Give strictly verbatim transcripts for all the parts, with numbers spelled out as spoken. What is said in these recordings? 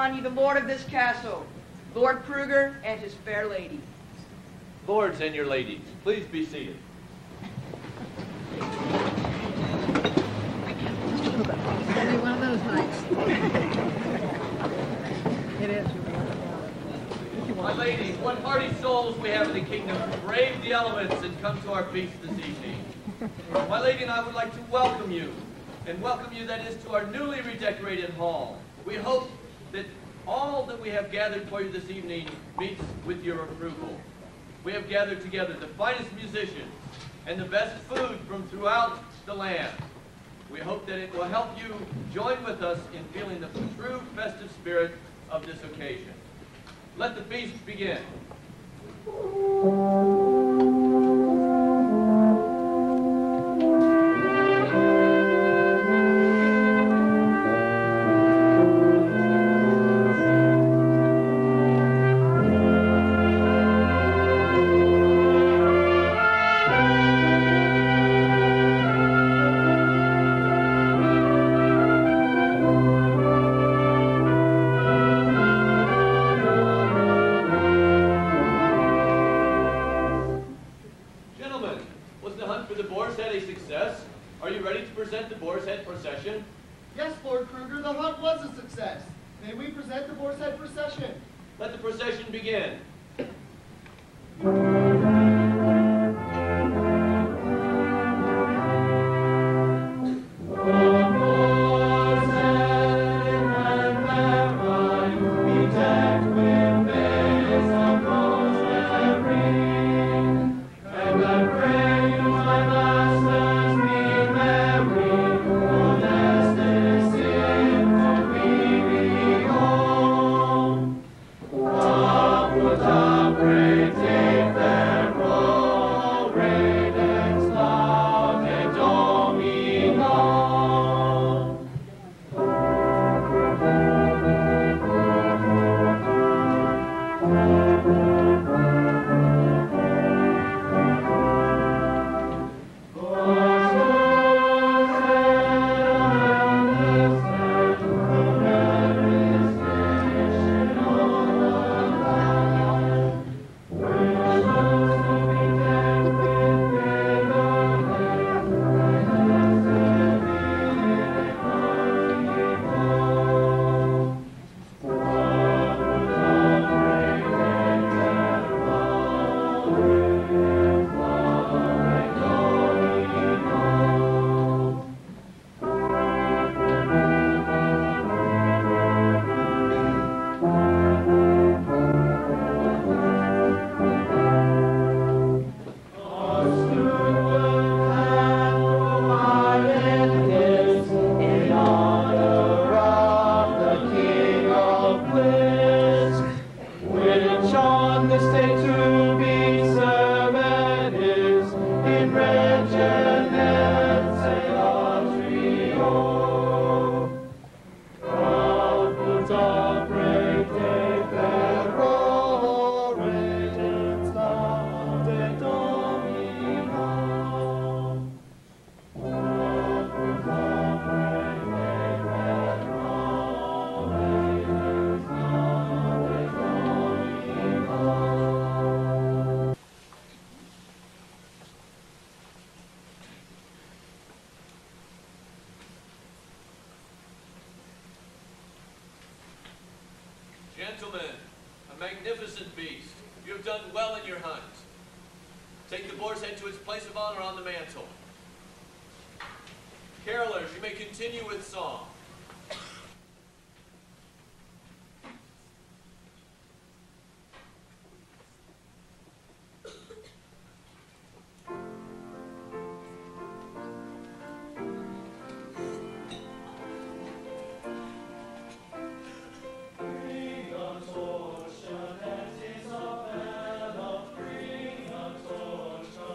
upon you the lord of this castle, Lord Kruger and his fair lady. Lords and your ladies, please be seated. It's gonna be one of those nights. It is. My ladies, what hardy souls we have in the kingdom to brave the elements and come to our feast this evening. My lady and I would like to welcome you, and welcome you, that is, to our newly redecorated hall. We hope that all that we have gathered for you this evening meets with your approval. We have gathered together the finest musicians and the best food from throughout the land. We hope that it will help you join with us in feeling the true festive spirit of this occasion. Let the feast begin. Yes, Lord Kruger, the hunt was a success. May we present the boar's head procession? Let the procession begin. Gentlemen, a magnificent feast. You have done well in your hunt. Take the boar's head to its place of honor on the mantle. Carolers, you may continue with song.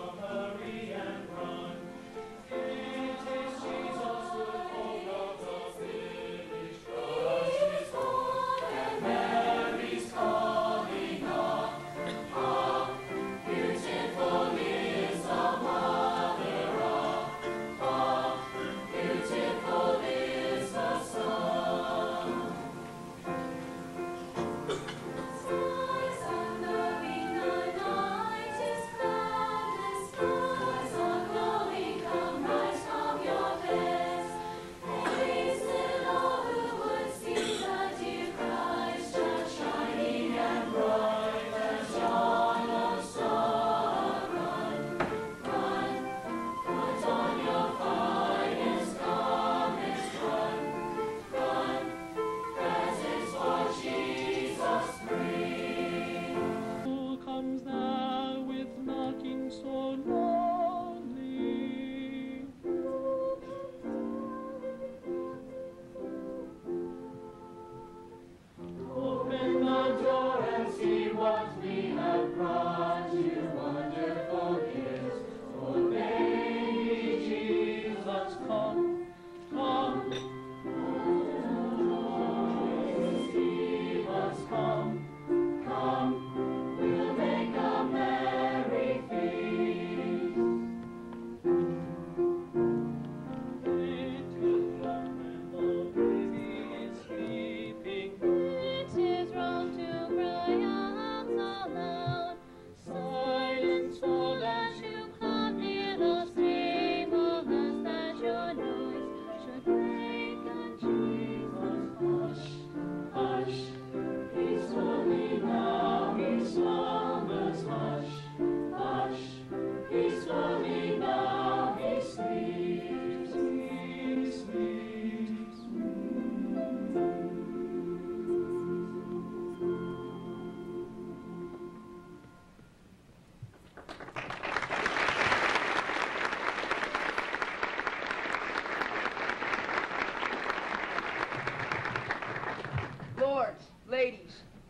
It is Jesus with all of the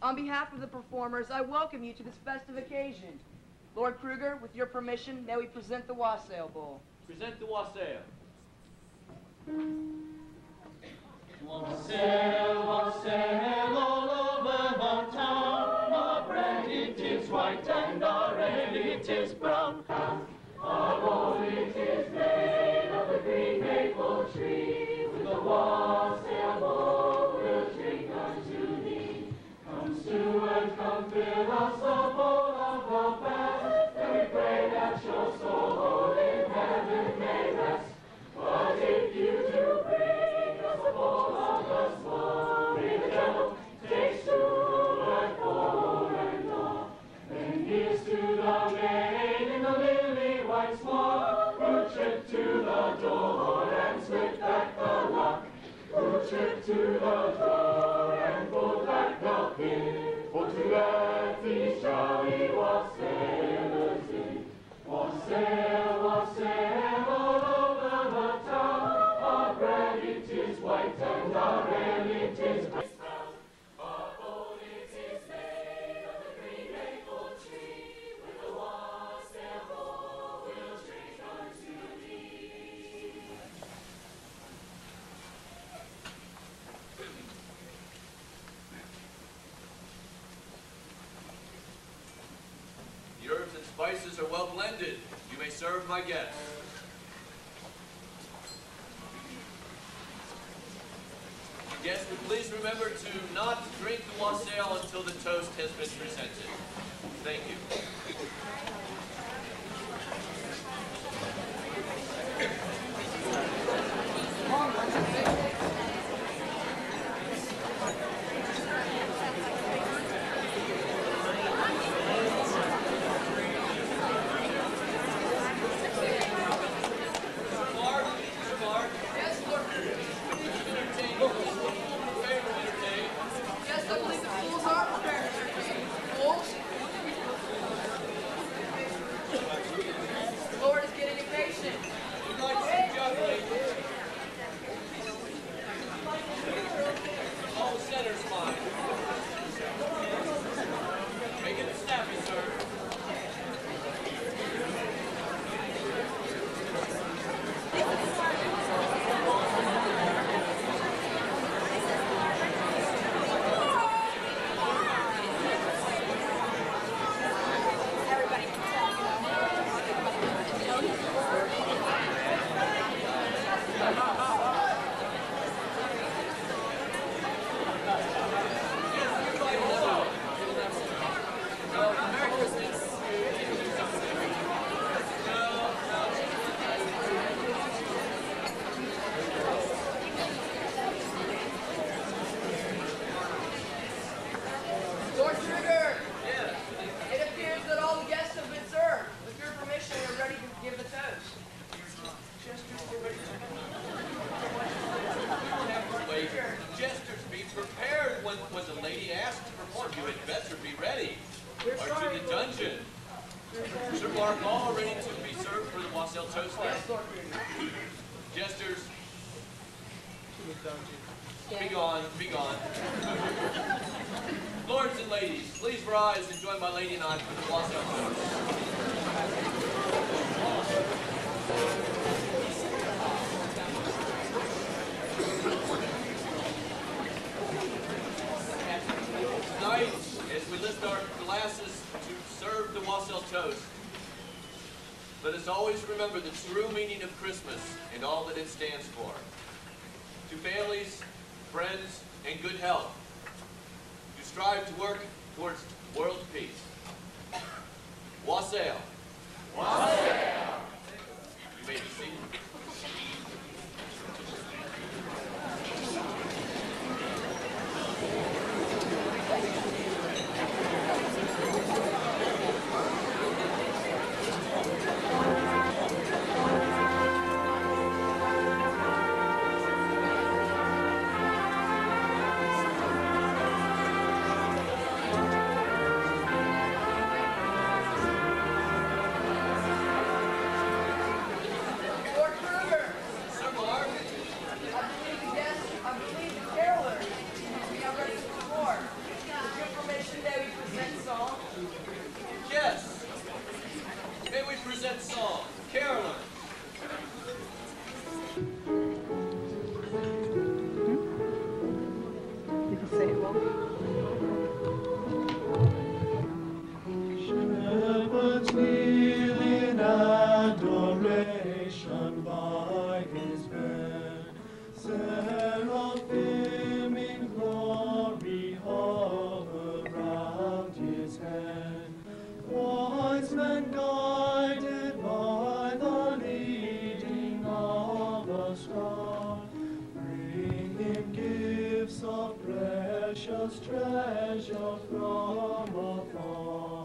On behalf of the performers, I welcome you to this festive occasion. Lord Kruger, with your permission, may we present the wassail bowl. Present the wassail. Wassail, wassail all over the town. Our bread it is white and our ale it is brown. Our bowl it is made of the green maple tree. With the wassail bowl we'll drink unto thee. Come steward, come fill us a bowl of the best. And we pray that your soul in heaven may rest. But if you do bring us a bowl of the swarming devil, take steward, bowl and all. Then here's to the maid in the lily white smock, who tripped to the door and slipped back the lock, who tripped to the door and pulled back the pin, for to let these jolly wassailers in. Wassail, wassail all over the town. Our bread it is white and our ale it is brown. Our bowl it is made of the green maple tree. With the wassail bowl we'll drink unto thee. The herbs and spices are well blended. You may serve my guests. Guests, would please remember to not drink the wassail until the toast has been presented. Thank you. Yes, I believe the fools are prepared, Sir King. Fools? The Lord is getting impatient. We'd like some juggling. All the center's fine. Make it snappy, sir. Lord Kruger! Yes? It appears that all the guests have been served. With your permission, we're ready to give the toast. Wait, jesters, be prepared when, when the lady asks to perform. You had better be ready. Are to the dungeon. Sir Mark, all ready to be served for the wassail toast then? Yes, Lord Kruger. Jesters, be gone, be gone. Lords and ladies, please rise and join my lady and I for the wassail toast. Tonight, as we lift our glasses to serve the wassail toast, let us always remember the true meaning of Christmas and all that it stands for. To families, friends, and good health. To strive to work towards world peace. Wassail. Wassail. You may be seated. Lord by his bed. Seraphim in glory hover round his head. Wise men guided by the leading of a star, bring him gifts of precious treasure from afar.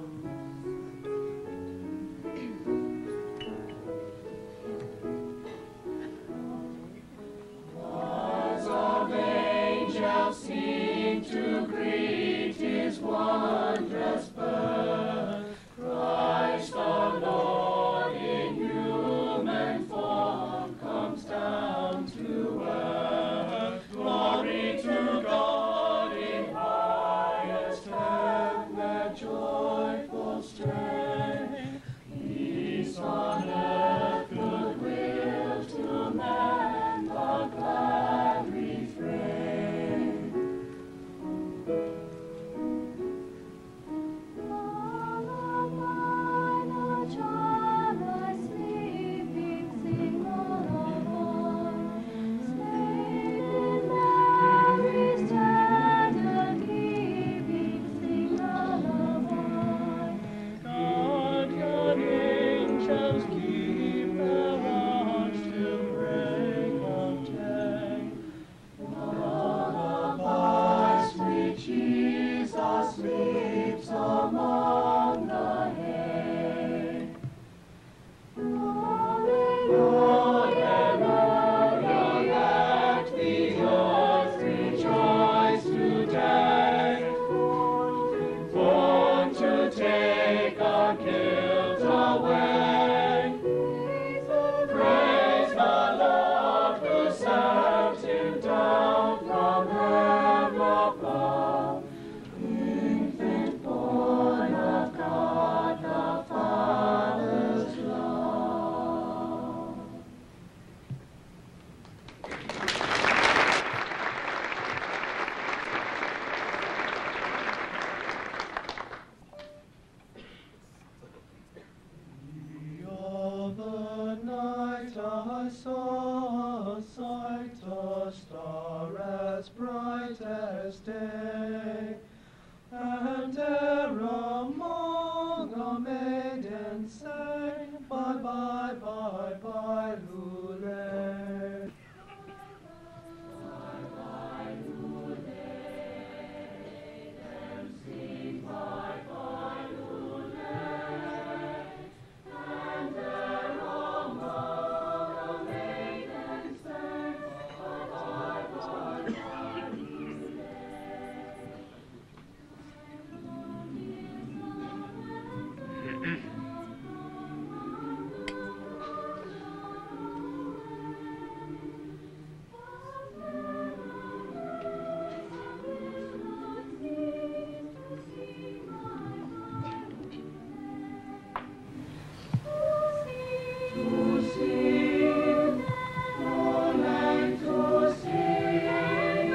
Choirs of angels sing to greet his wondrous birth. Christ our Lord in human form comes down to earth. Glory to God in highest heaven, their joyful strain. Peace on earth, goodwill to man, the glad refrain. Guardian angels keep their watch till break of day. Lullaby, sweet Jesus sleeps among the hay. Hallelujah, let the earth rejoice today. Born to take our guilt away. Praise the Lord who sent him down from heaven above. Infant born of God the Father's love. All the night I saw a sight, a star as bright as day, and there among a maiden sang, bye bye bye bye lule. Bye bye lule, them sing bye bye lule. And there among a maiden sang, bye bye bye bye lule. To sing, oh, and to sing.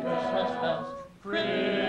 Christmas bells, Christmas.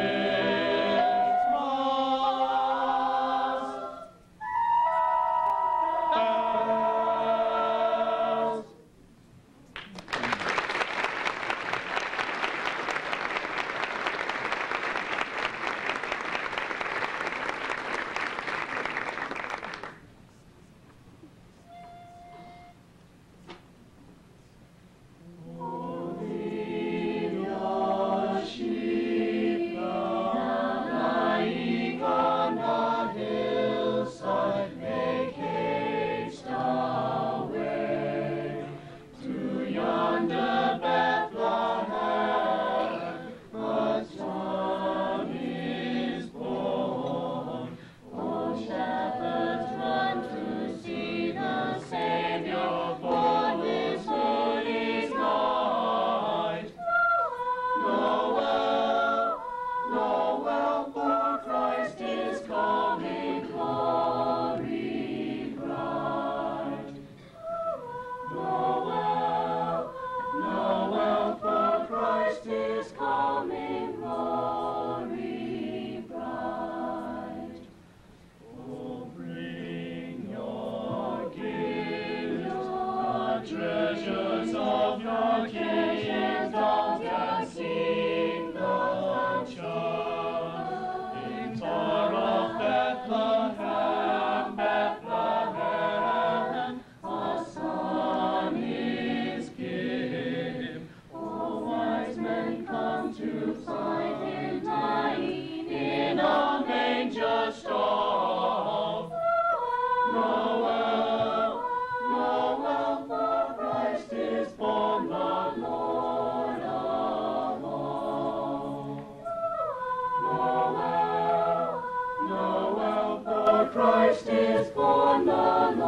Christ is born, the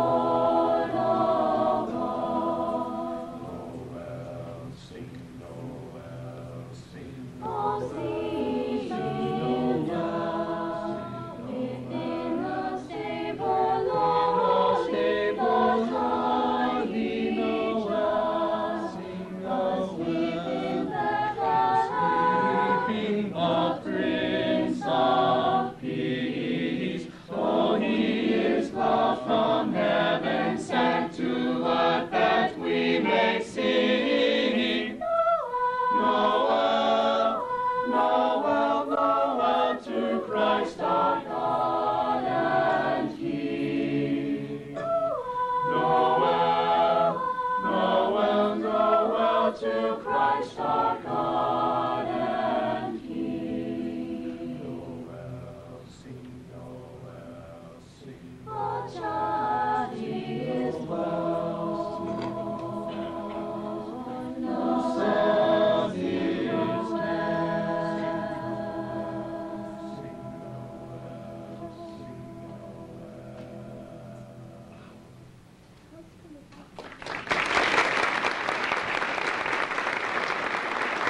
Lord of all. Noel, sing, Noel, sing, Oh, sing, Noel, within the stable, Lord, stable, holy Noel, sing, asleep in Noel, Bethlehem, sleeping the Prince of Peace. Oh, he is loved from heaven, sent to earth that we may sing. Noel, Noel, Noel, to Christ our God and King. Noel, Christ our God and King. Noel, sing, Noel, sing. The child he is born. The Son is dead. Sing, Noel, sing, Noel.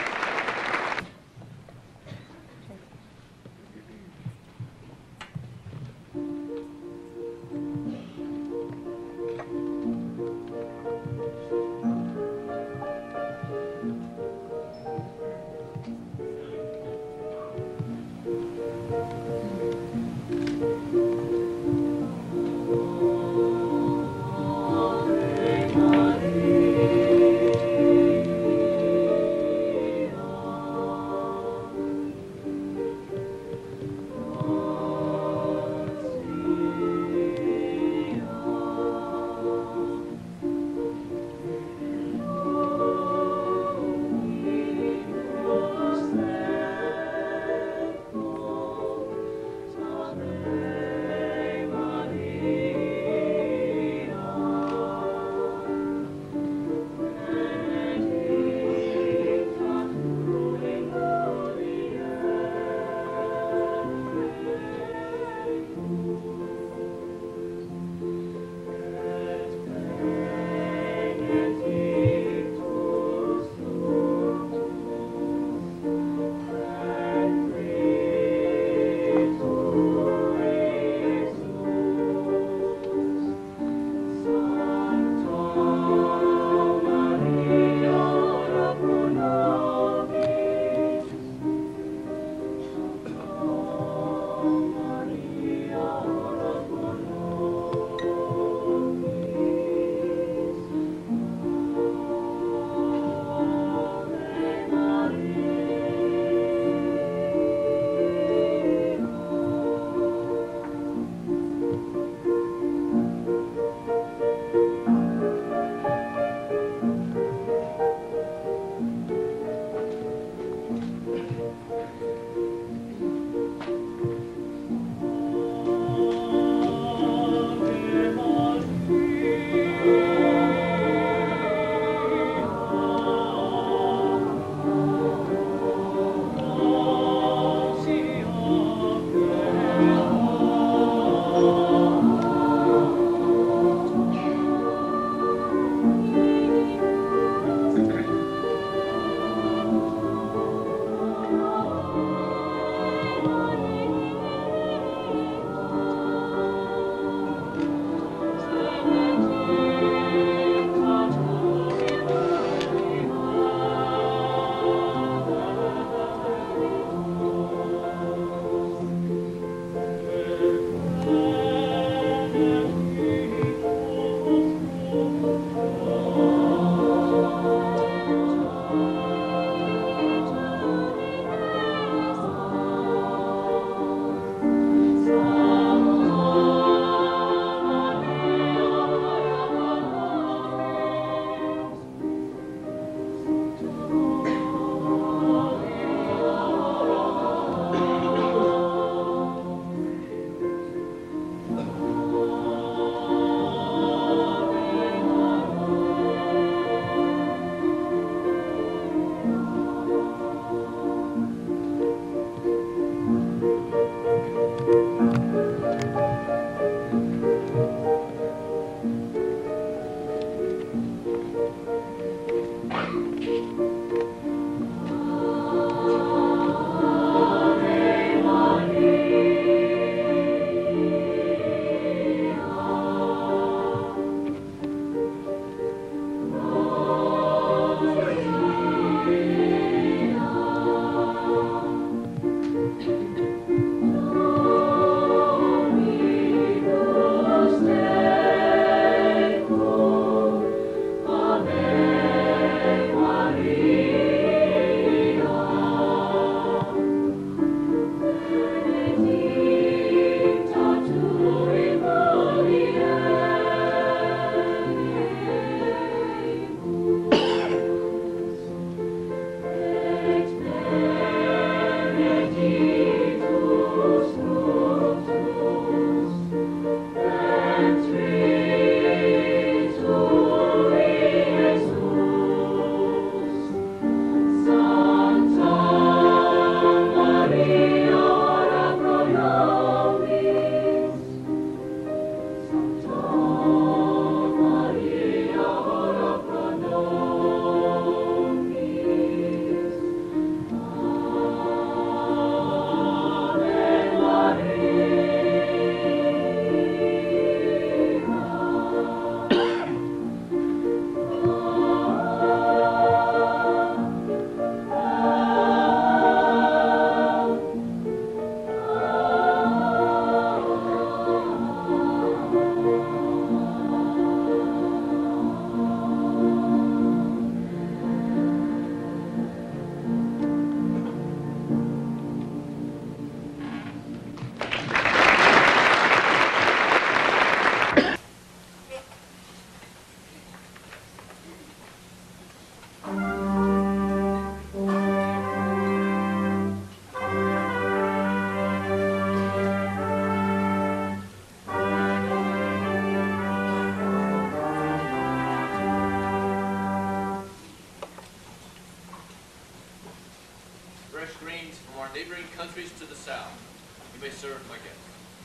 neighboring countries to the south. You may serve my guests.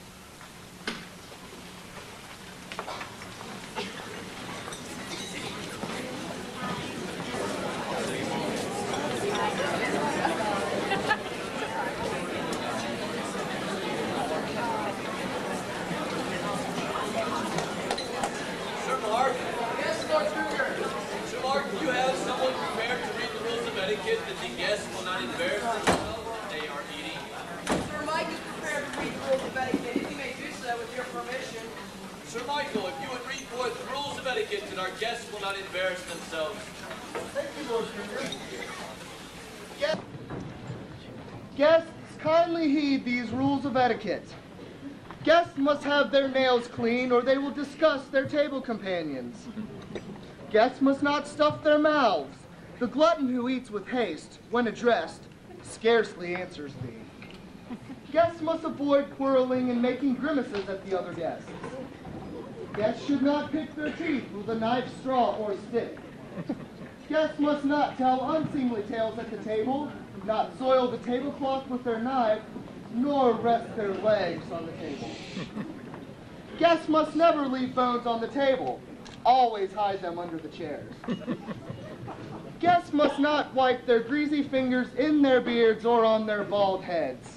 That the guests will not embarrass themselves when they are eating. Sir Mike is prepared to read the rules of etiquette, if you may do so with your permission. Sir Michael, if you would read forth the rules of etiquette that our guests will not embarrass themselves. Thank you, Lord Kruger. Guests, guests, kindly heed these rules of etiquette. Guests must have their nails clean or they will disgust their table companions. Guests must not stuff their mouths. The glutton who eats with haste, when addressed, scarcely answers thee. Guests must avoid quarreling and making grimaces at the other guests. Guests should not pick their teeth with a knife, straw, or stick. Guests must not tell unseemly tales at the table, not soil the tablecloth with their knife, nor rest their legs on the table. Guests must never leave bones on the table, always hide them under the chairs. Guests must not wipe their greasy fingers in their beards or on their bald heads.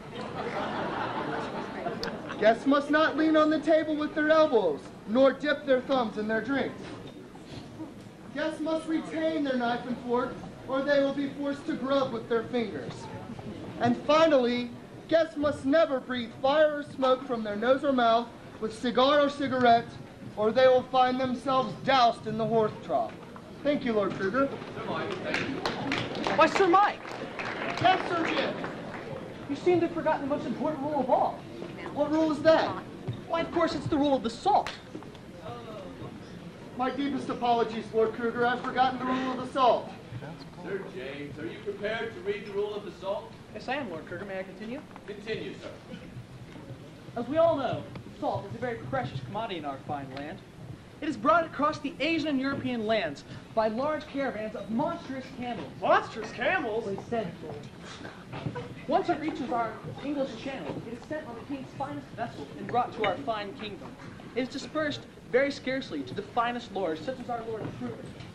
Guests must not lean on the table with their elbows, nor dip their thumbs in their drinks. Guests must retain their knife and fork, or they will be forced to grub with their fingers. And finally, guests must never breathe fire or smoke from their nose or mouth with cigar or cigarette, or they will find themselves doused in the horse trough. Thank you, Lord Kruger. Sir Mike, thank you. Why, Sir Mike, Yes, Sir Jim. you seem to have forgotten the most important rule of all. What rule is that? Why, of course, it's the rule of the salt. My deepest apologies, Lord Kruger. I've forgotten the rule of the salt. Sir James, are you prepared to read the rule of the salt? Yes, I am, Lord Kruger. May I continue? Continue, sir. As we all know, salt is a very precious commodity in our fine land. It is brought across the Asian and European lands by large caravans of monstrous camels. Monstrous camels? They said, once it reaches our English Channel, it is sent on the king's finest vessels and brought to our fine kingdom. It is dispersed very scarcely to the finest lords, such as our Lord Kruger.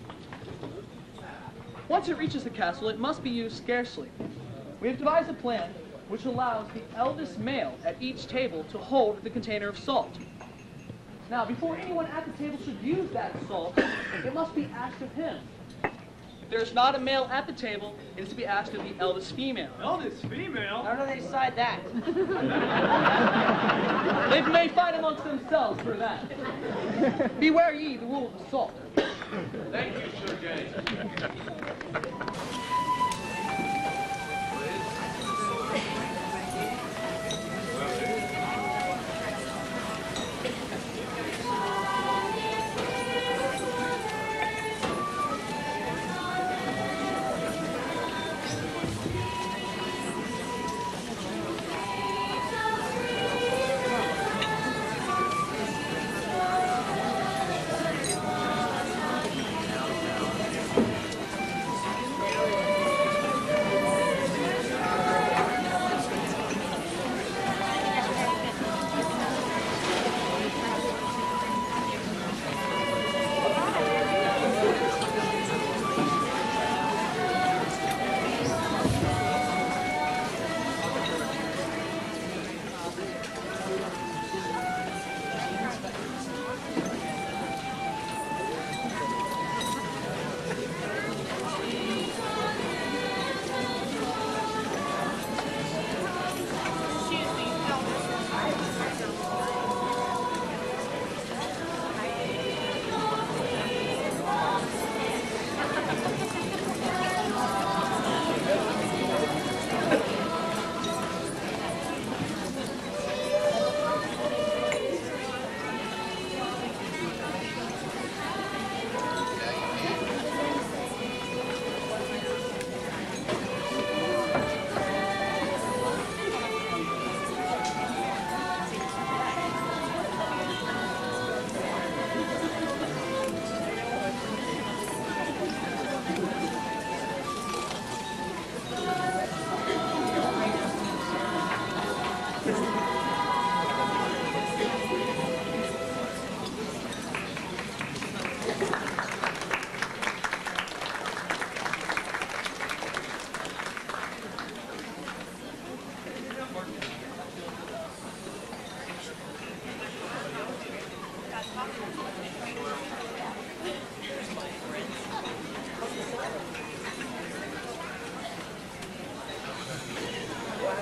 Once it reaches the castle, it must be used scarcely. We have devised a plan which allows the eldest male at each table to hold the container of salt. Now, before anyone at the table should use that salt, it must be asked of him. If there is not a male at the table, it is to be asked of the eldest female. Eldest female? How do they decide that? They may fight amongst themselves for that. Beware ye the rule of the salt. Thank you, Sir James.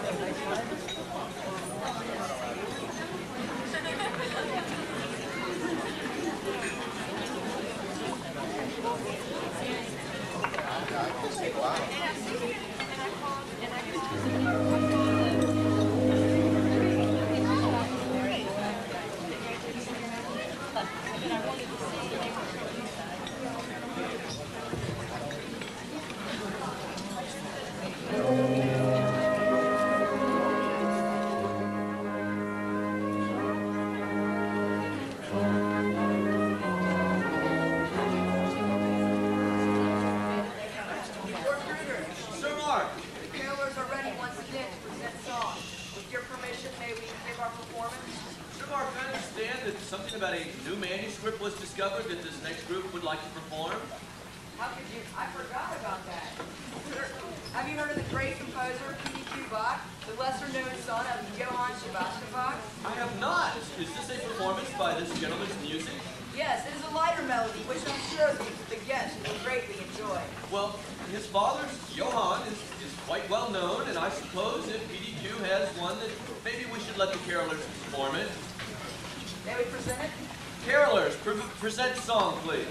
About a new manuscript was discovered that this next group would like to perform. How could you? I forgot about that. Have you heard of the great composer P D Q Bach, the lesser-known son of Johann Sebastian Bach? I have not. Is this a performance by this gentleman's music? Yes, it is a lighter melody, which I'm sure the, the guests will greatly enjoy. Well, his father's Johann is, is quite well known, and I suppose if P D Q has one, that maybe we should let the carolers perform it. May we present it? Carolers, pre present song, please.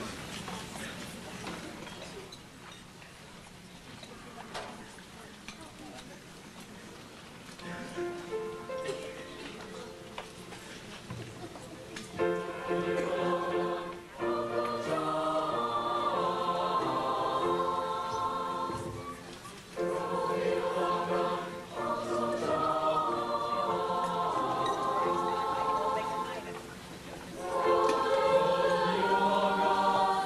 Ye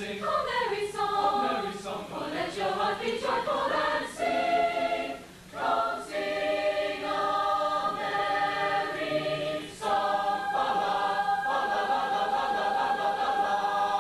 sing a merry song, a merry song. Oh, let your heart be joyful and sing. Come sing a merry song. Fa la, fa la la la la la la la la la.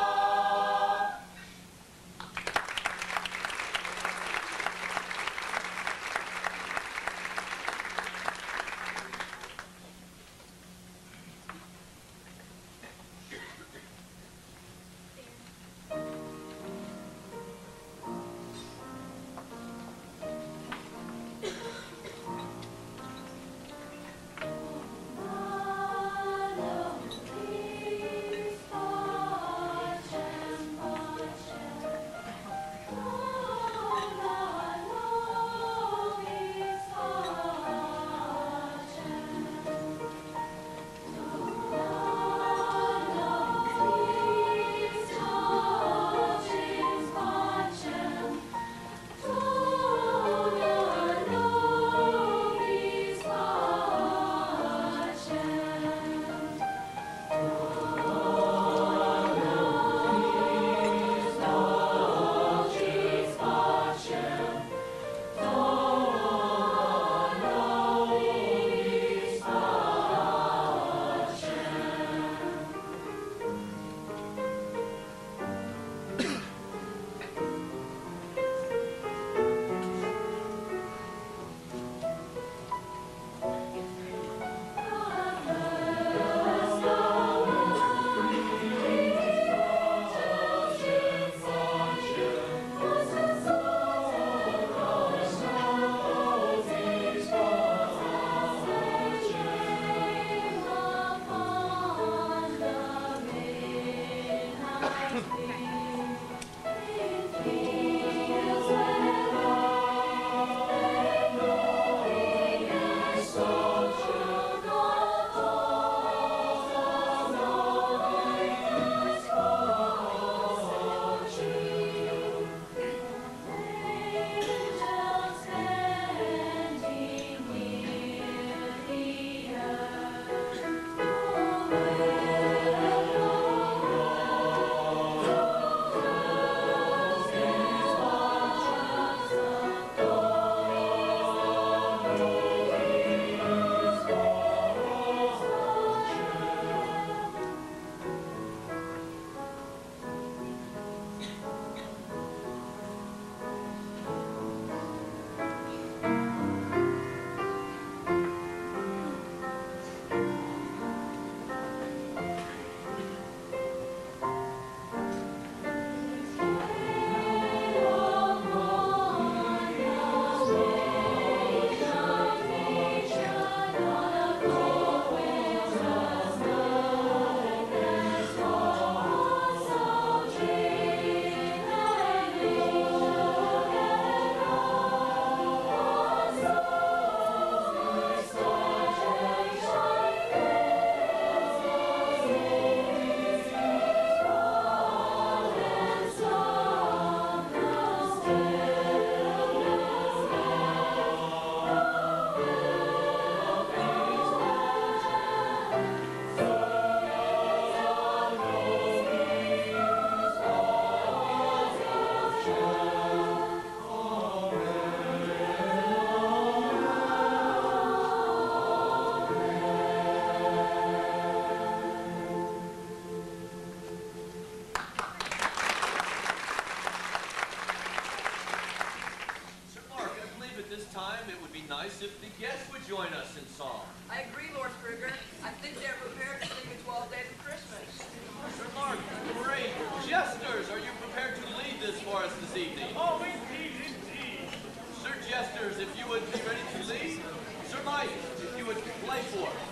nice if the guests would join us in song. I agree, Lord Kruger. I think they're prepared to sing the twelve days of Christmas. Sir Mark, great. Jesters, are you prepared to lead this for us this evening? Oh, indeed, indeed. Sir Jesters, if you would be ready to lead. Sir Mike, if you would play for us.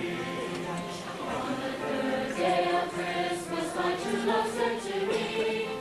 Love sent to me.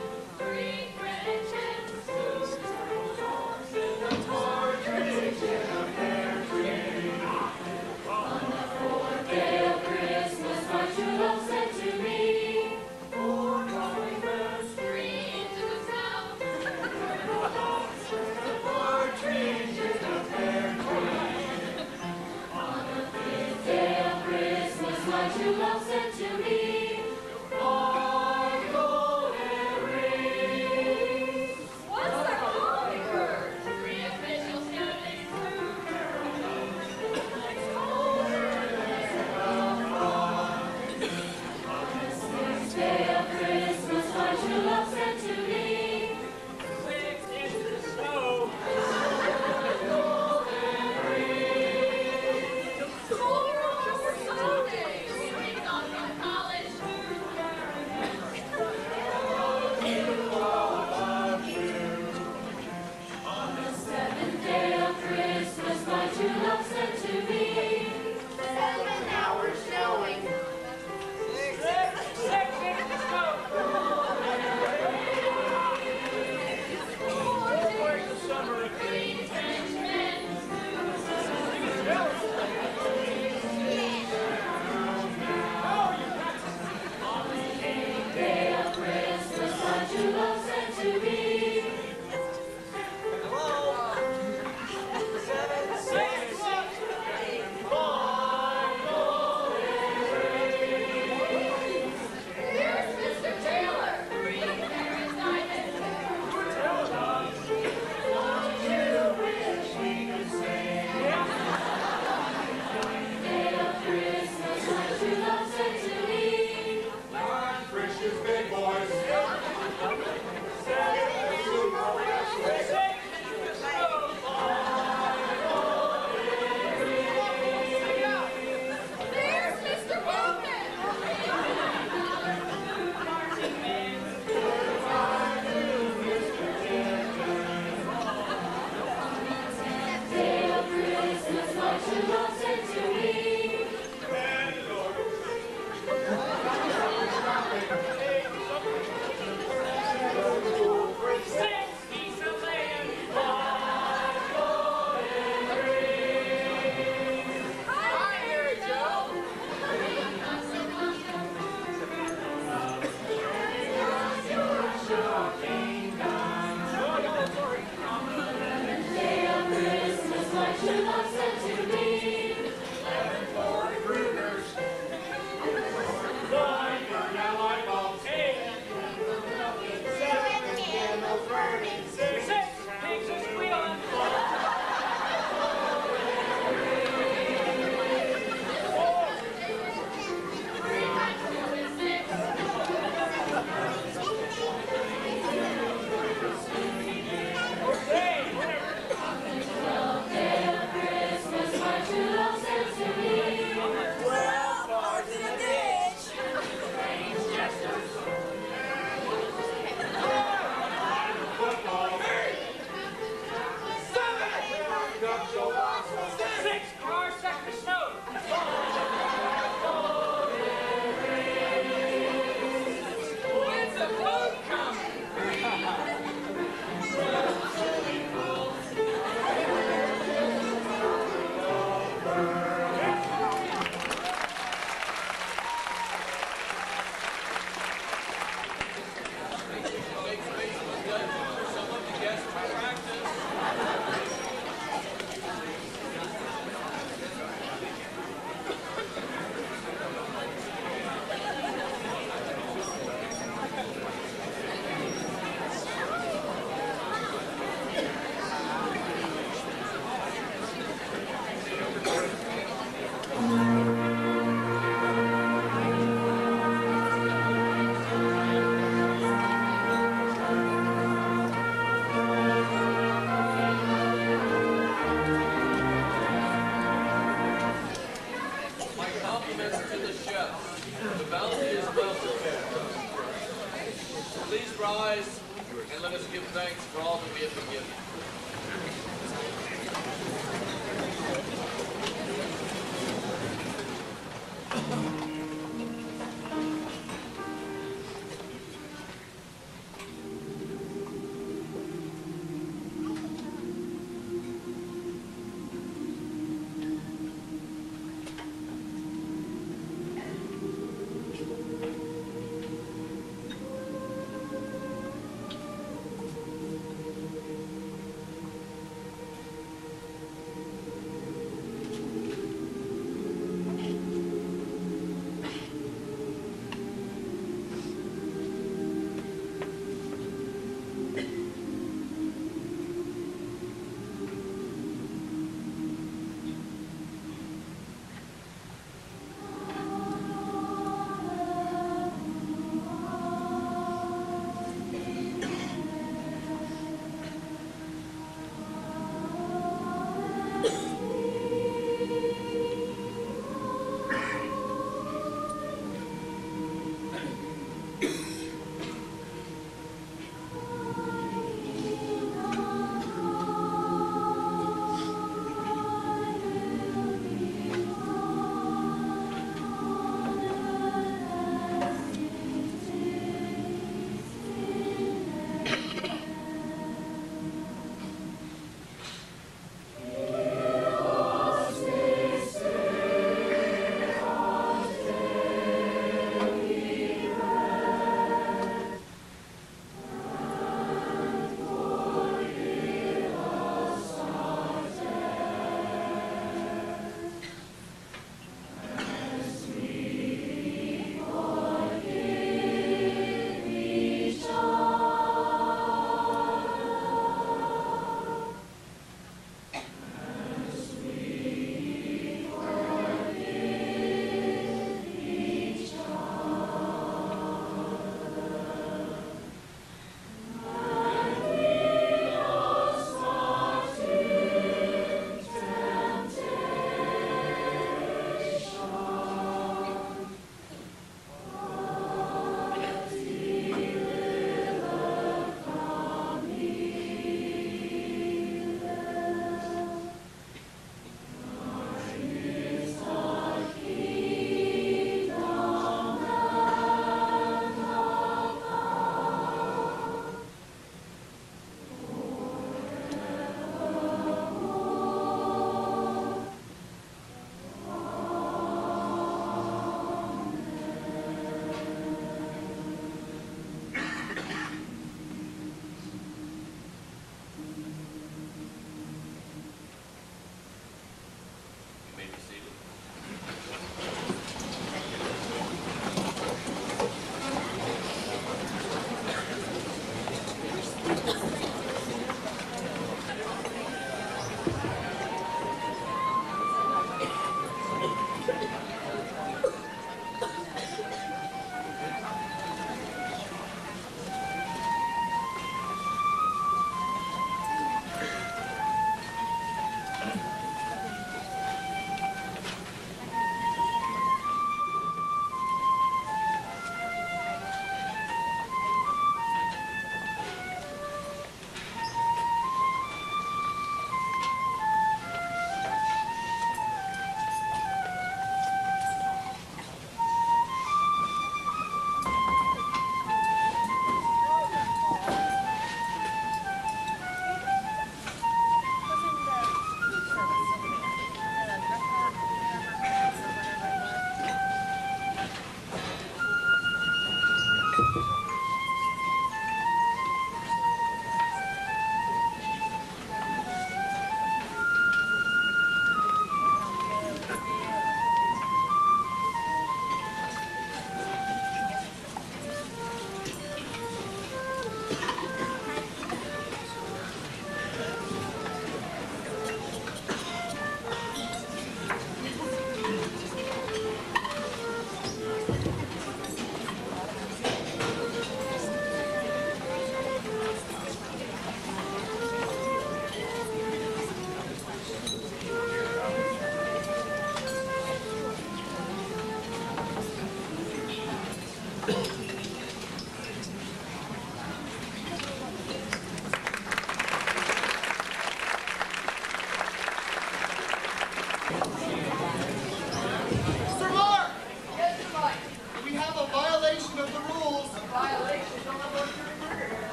rise and let us give thanks for all that we have been given.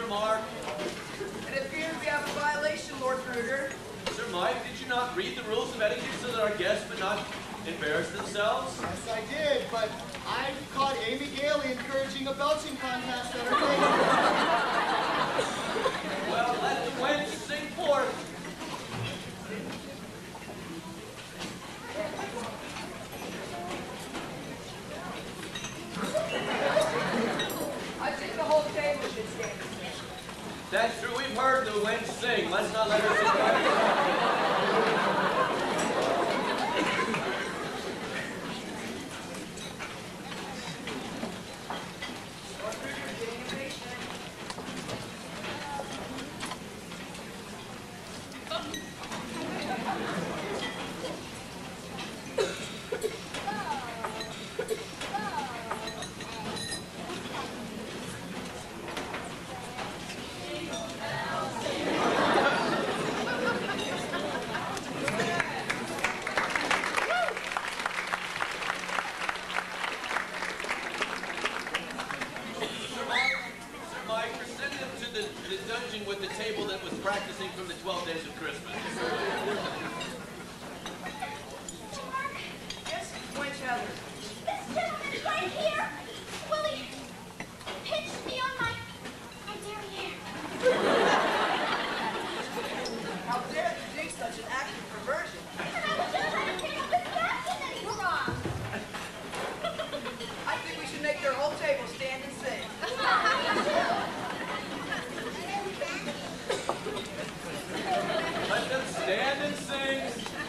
Mark. It appears we have a violation, Lord Kruger. Sir Mike, did you not read the rules of etiquette so that our guests would not embarrass themselves? Yes, I did, but I caught Amy Gailey encouraging a belching contest at her table. Well, let the wench sing forth. I think the whole table should stand. That's true. We've heard the wench sing. Let's not let her sing. With the table that was practicing from the twelve days of Christmas. Yes, wench Heather. This gentleman right here, will he pinch me on my, my derriere? How dare you do such an act of perversion? And I was just trying to pick up his basket and he wrong. I think we should make their whole table stand and sing. Let them stand and sing.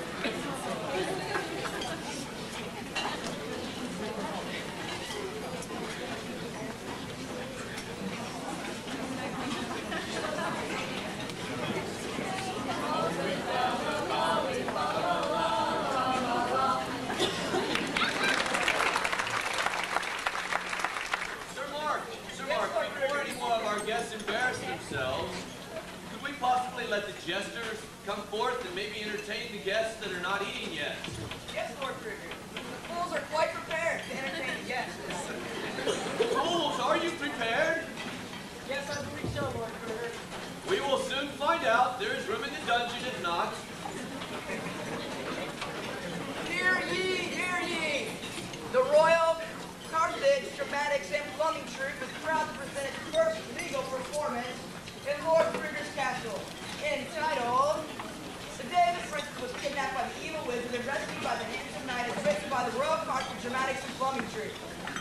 Sir Mark, Sir Mark, before any more of our guests embarrass themselves, could we possibly let the jesters come forth and maybe entertain the guests that are not eating yet? Yes, Lord Kruger. The fools are quite prepared to entertain the guests. Fools, are you prepared? Yes, I believe so, Lord Kruger. We will soon find out. There is room in the dungeon if not. Hear ye, hear ye! The Royal Carthage Dramatics and Plumbing Troupe is proud to present its first legal performance in Lord Kruger's castle, entitled The Day the Princess Was Kidnapped by the Evil Wizard and Rescued by the Handsome Knight, is written by the Royal Carthage Dramatics and Plumbing Troupe.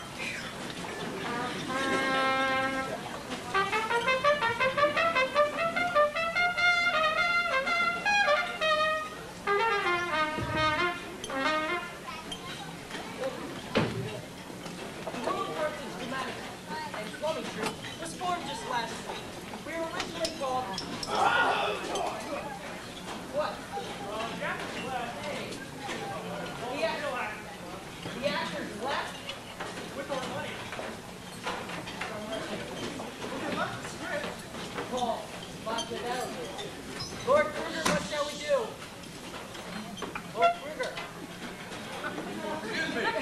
Lord Kruger, what shall we do? Lord Kruger. Excuse me.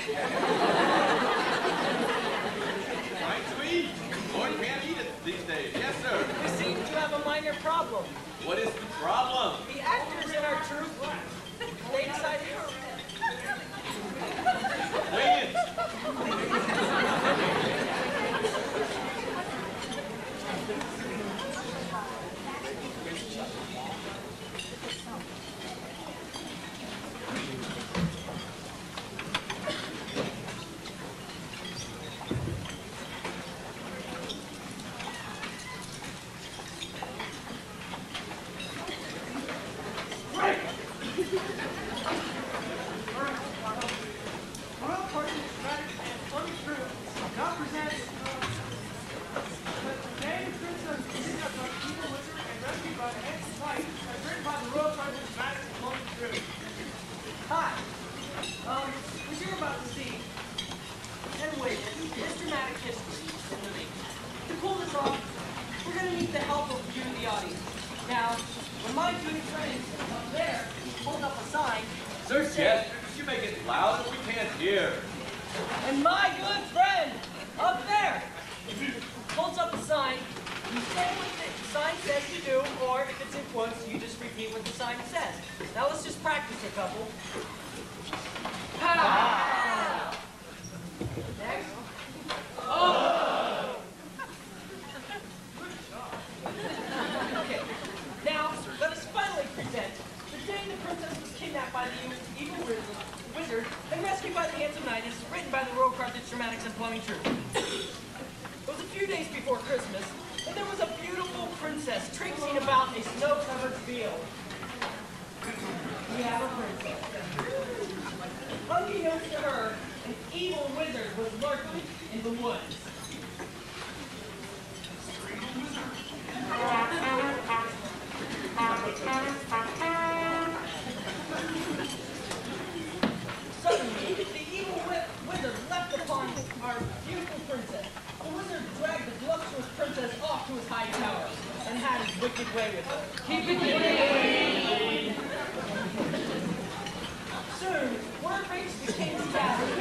Trying to eat. Lord can't eat it these days. Yes, sir. We seem to have a minor problem. What is the problem? The actors in our troupe, they decided... Wait. Hi. Um, as you're about to see, and wait, this dramatic history in the making. To pull this off, we're going to need the help of you, the audience. Now, when my good friends up there hold up a sign, Sir Jester, could you make it louder? We can't hear. and my good friend up there holds up a sign, You say what the sign says to do, or if it's in quotes, you just repeat what the sign says. Now let's just practice a couple. Ah. Next. Oh. Okay. Now let us finally present the day the princess was kidnapped by the evil wizard and rescued by the handsome knights, written by the Royal Carthage Dramatics and Plumbing Troupe. It was a few days before Christmas, and there was a beautiful princess traipsing about a snow-covered field. We have a princess. Unbeknownst to her, an evil wizard was lurking in the woods. Suddenly, the evil wi wizard leapt upon our beautiful princess. The wizard dragged the voluptuous princess off to his high tower and had his wicked way with her. Keep it clean! Soon, word reached the king's castle.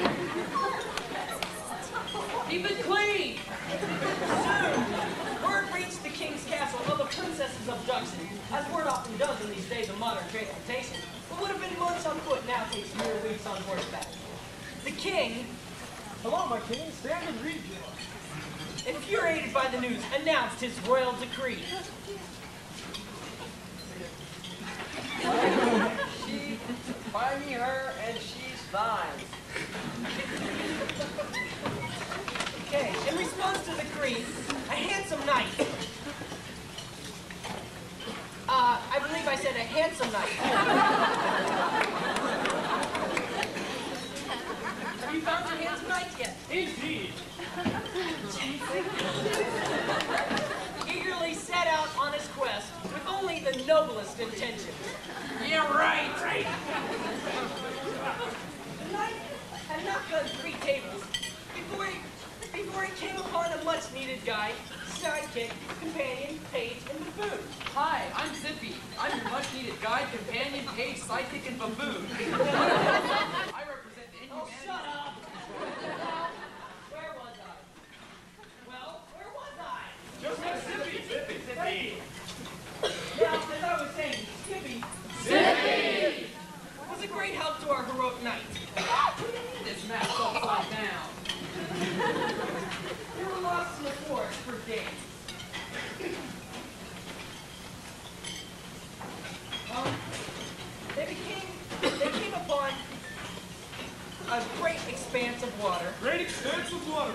Keep it clean! Soon, word reached the king's castle of the princess's abduction, as word often does in these days of modern transportation. What would have been months on foot now takes mere weeks on horseback. The king, Hello, my king. Stand and read you. infuriated by the news, announced his royal decree. She, buy me her, and she's thine. Okay, in response to the decree, a handsome knight, uh, I believe I said a handsome knight. Have you found your handsome knight yet? Indeed. Eagerly set out on his quest with only the noblest intentions. Yeah, right, right. The knight had not done three tables before he, before he came upon a much-needed guide, sidekick, companion, page, and buffoon. Hi, I'm Zippy. I'm your much-needed guide, companion, page, sidekick, and buffoon. I represent the Oh, inhumanity. shut up! Where was I? Well, where was I? Just like Zippy. Zippy. Zippy. Now, as I was saying, Skippy Zippy! was a great help to our heroic knight. This map's upside down. We were lost in the forest for days. Um, they became, they came upon a great expanse of water, Great expanse of water.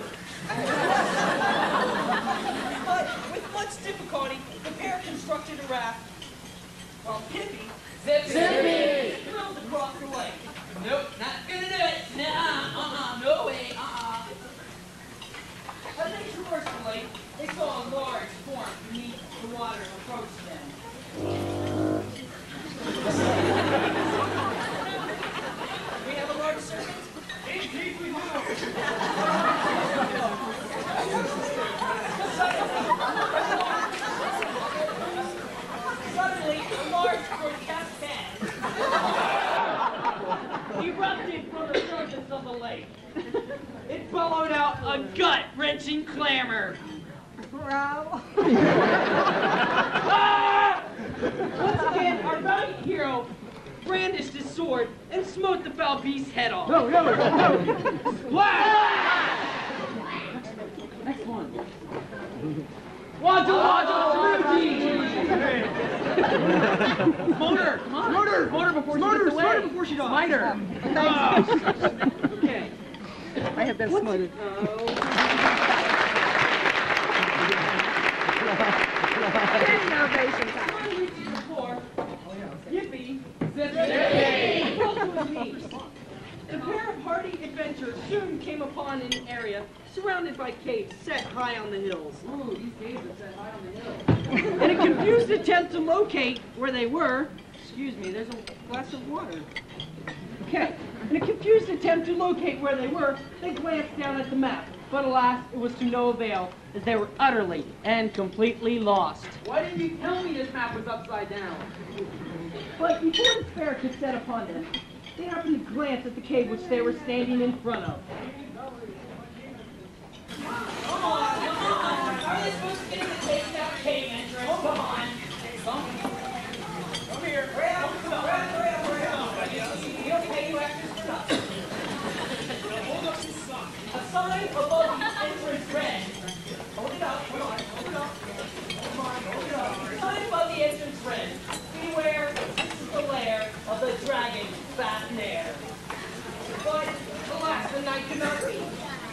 but with much difficulty, the pair constructed a raft, while Pippy Zippy! Zippy! drilled across the lake. Nope, not gonna do it. Nah, uh-uh, no way, uh-uh. As they traversed the lake, they saw a large form beneath the water approach them. We have a large serpent? Indeed we do. Suddenly, a large grotesque head erupted from the surface of the lake. It bellowed out a gut-wrenching clamor. Growl. Ah! Once again, our valiant hero brandished his sword and smote the foul beast's head off. No, no, no. Next one. Wada wada Motor! Come on! Motor! Motor before Motor, she gets away! motor before she dies. Spider! Okay. I have been smothered. Upon reaching the floor, Yippee, Zippy, fell to his knees. The pair of hardy adventurers soon came upon an area surrounded by caves set high on the hills. Ooh, these caves are set high on the hill. In a confused attempt to locate where they were, excuse me, there's a glass of water. Okay. In a confused attempt to locate where they were, they glanced down at the map. But alas, it was to no avail, as they were utterly and completely lost. Why didn't you tell me this map was upside down? But before despair could set upon them, they happened to glance at the cave which they were standing in front of. Come on, come on! How are they supposed to get in the cave without cave entrance? Come on. Come here. Hurry up. Hurry up, hurry up, hurry up. We don't pay you extras for nothing. Hold up this sign. A sign above the entrance red. Hold it up. Hold on. Hold it up. Come on. Hold it up. A sign above the entrance red. Beware, this is the lair of the dragon Fafnir. But, alas, the knight could not read.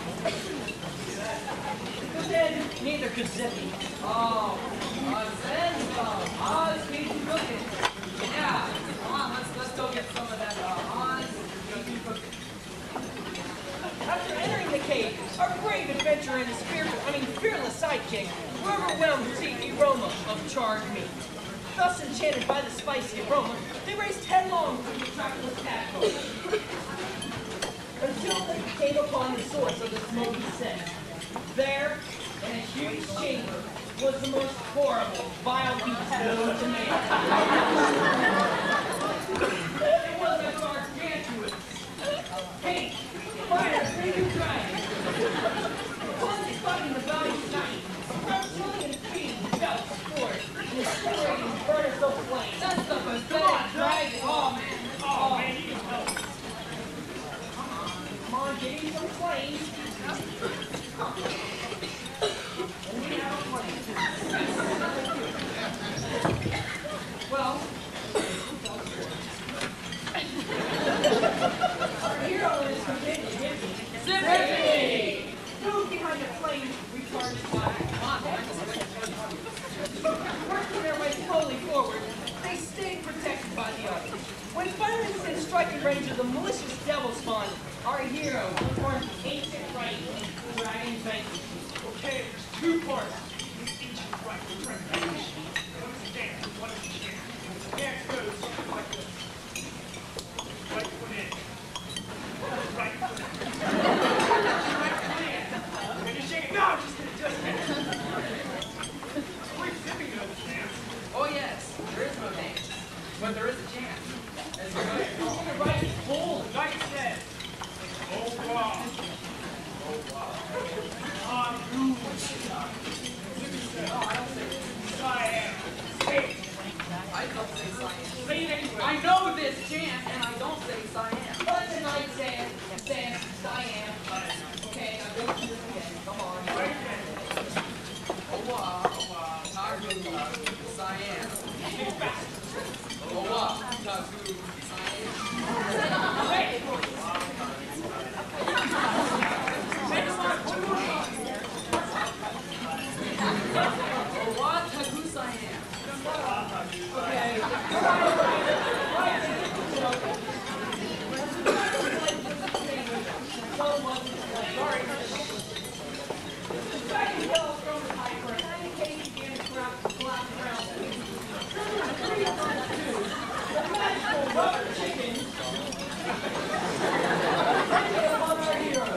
But then, neither could Zippy. Oh, uh, then, uh, Oz needs cooking. Yeah, come on, let's, let's go get some of that, uh, Oz. Keep cooking. After entering the cave, our brave adventurer and his fearful, I mean, fearless sidekick were overwhelmed with the aroma of charred meat. Thus enchanted by the spicy aroma, they raced headlong through the trackless catacomb until they came upon the source of the smoky scent. There, in a huge chamber, was the most horrible, vile beheading to man. It was a gargantuous, pink, fire-breathing dragon. Once fighting the valiant knight, crouching and feeding felt sport, and incinerating burners of flame. That's the pathetic dragon. Oh, man. Oh, man, you can help. Come on, give me some flames. And we have a flame. Well, our hero and his companion, Zippy. Zippy! Moved behind the flame, recharged by working their way slowly forward, they stayed protected by the others. When finally within striking range of the malicious devil spawn, our hero performed the ancient rite of the dragon banquet. Okay, there's two parts to this ancient rite of dragon banquet. One is the dance, one is the chant. The dance goes something like this. Right foot in. Right foot in. Right foot in. And you shake it. No, just kidding, just kidding. Wait, Zippy knows the dance. Oh yes, there is no dance, but there is a chant. As you're Okay. going to right is full. The knight says, oh wow. Oh wow. On who Zippy says, oh, I don't say Siam. Say it. I don't say Siam. Say it anyway. I know this chant, and I don't say Siam. But the knight says, says Siam. Okay, I'm going to do this again. Come on. Right then. Oh wow, oh wow, Tagu, Siam. Get faster. Oh wow, Tagu, Siam. Wait. Oh wow, Tagu, Siam. Okay. Sorry. The dragon fell from the height where a tiny cage began to collapse around them. Suddenly, three of them too, the magical rubber chicken, landed upon our hero.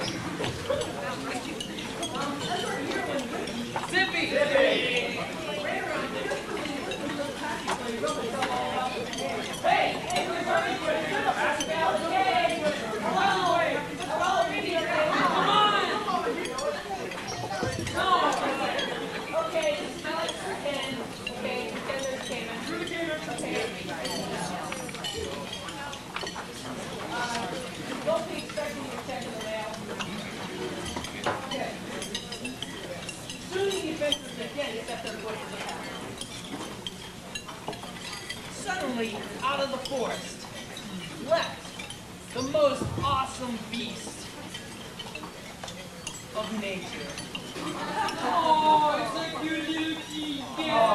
Um, as our hero Zippy! Zippy! Ran around carefully, rubbed himself all about his hair. Hey! Hey, we're running for it! You're the Pascal! Hey! Hello! Hello, media! Come on! No! Okay, smell it for ten. Okay, pretend there's Cayman. Through the game. Okay. Uh, don't be expecting to check the mail. Okay. Soon the adventurers again set their foot in the path. Suddenly, out of the forest, leapt the most awesome beast of nature. Oh, it's a cute little kid.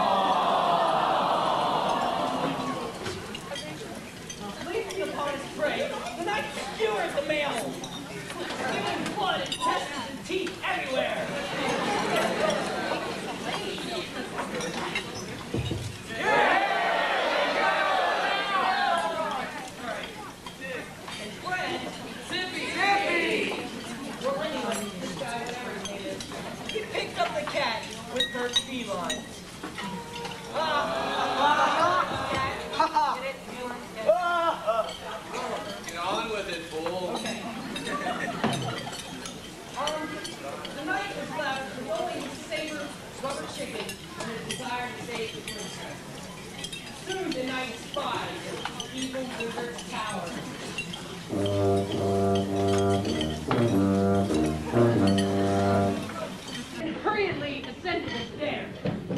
Leaping upon his prey, the knight skewered the mammal, giving blood and intestines and teeth everywhere. And Glen, Zippy, Zippy! Well, anyway, this guy, whatever his name is, he picked up the cat with her feline. Ah! Ah! Cat. Get it? Feline? Get it? Get on with it, fool. Okay. Um, the knight was left And hurriedly ascended the stairs.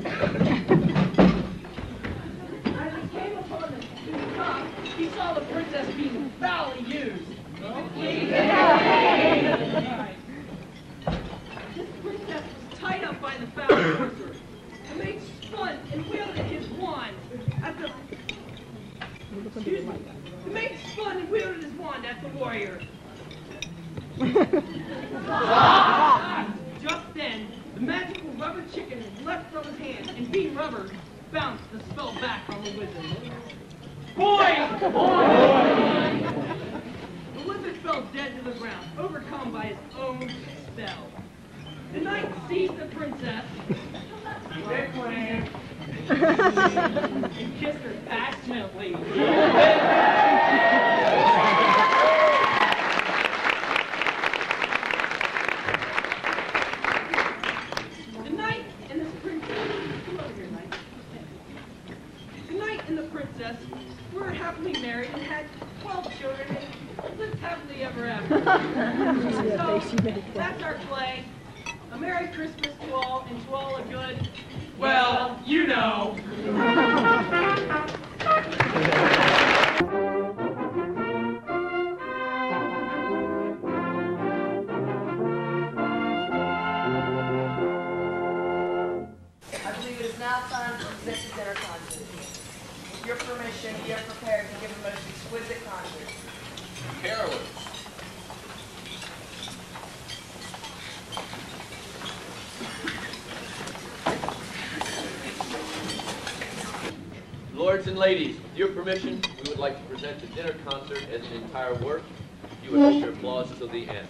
As he came upon the, the top, he saw the princess being foully used. This princess was tied up by the foul sorcerer. The maid spun and wielded his wand at the. Excuse me. The maid spun and wielded his wand at the warrior. Just then, the magical rubber chicken leapt from his hand, and being rubber, bounced the spell back on the wizard. Boy! Boy! The wizard fell dead to the ground, overcome by his own spell. The knight seized the princess, and kissed her passionately. The knight and this princess, come over here, knight. The knight and the princess were happily married and had twelve children and lived happily ever after. So, that's our play. A Merry Christmas to all, and to all a good, well, you know. I believe it is now time to present the dinner concert. With your permission, we are prepared to give a most exquisite concert. Carolers. Lords and ladies, with your permission, we would like to present the dinner concert as an entire work. You would hold your applause till the end.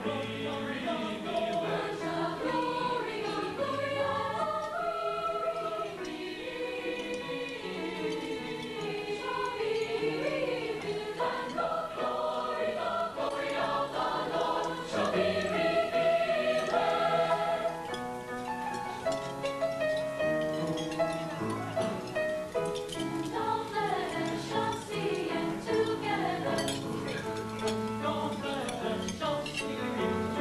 Don't let us shall see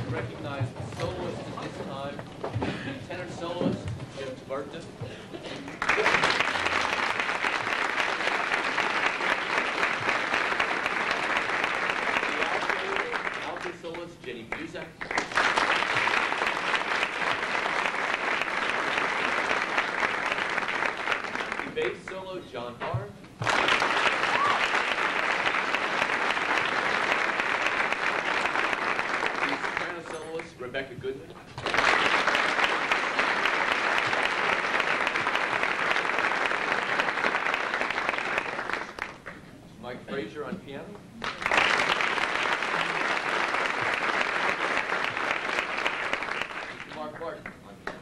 recognize the soloist at this time, the tenor soloist, Ye Olde Tobergta. The alto, alto soloist, Jenny Buzak. The bass solo, John Barr. Rebecca Goodman. Mike Frazier on piano. Mark Martin on piano.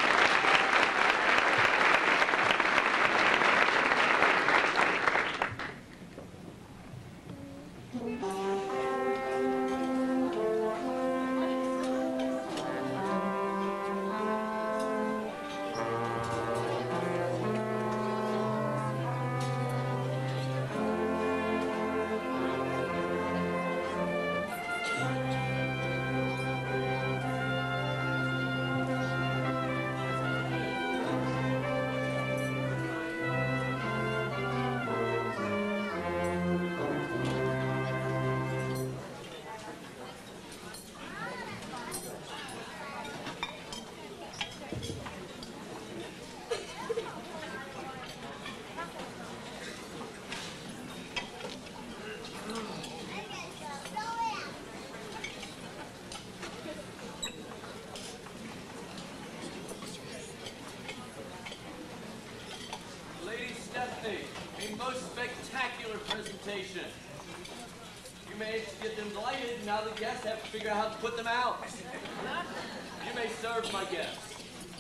A most spectacular presentation. You managed to get them delighted, and now the guests have to figure out how to put them out. You may serve my guests.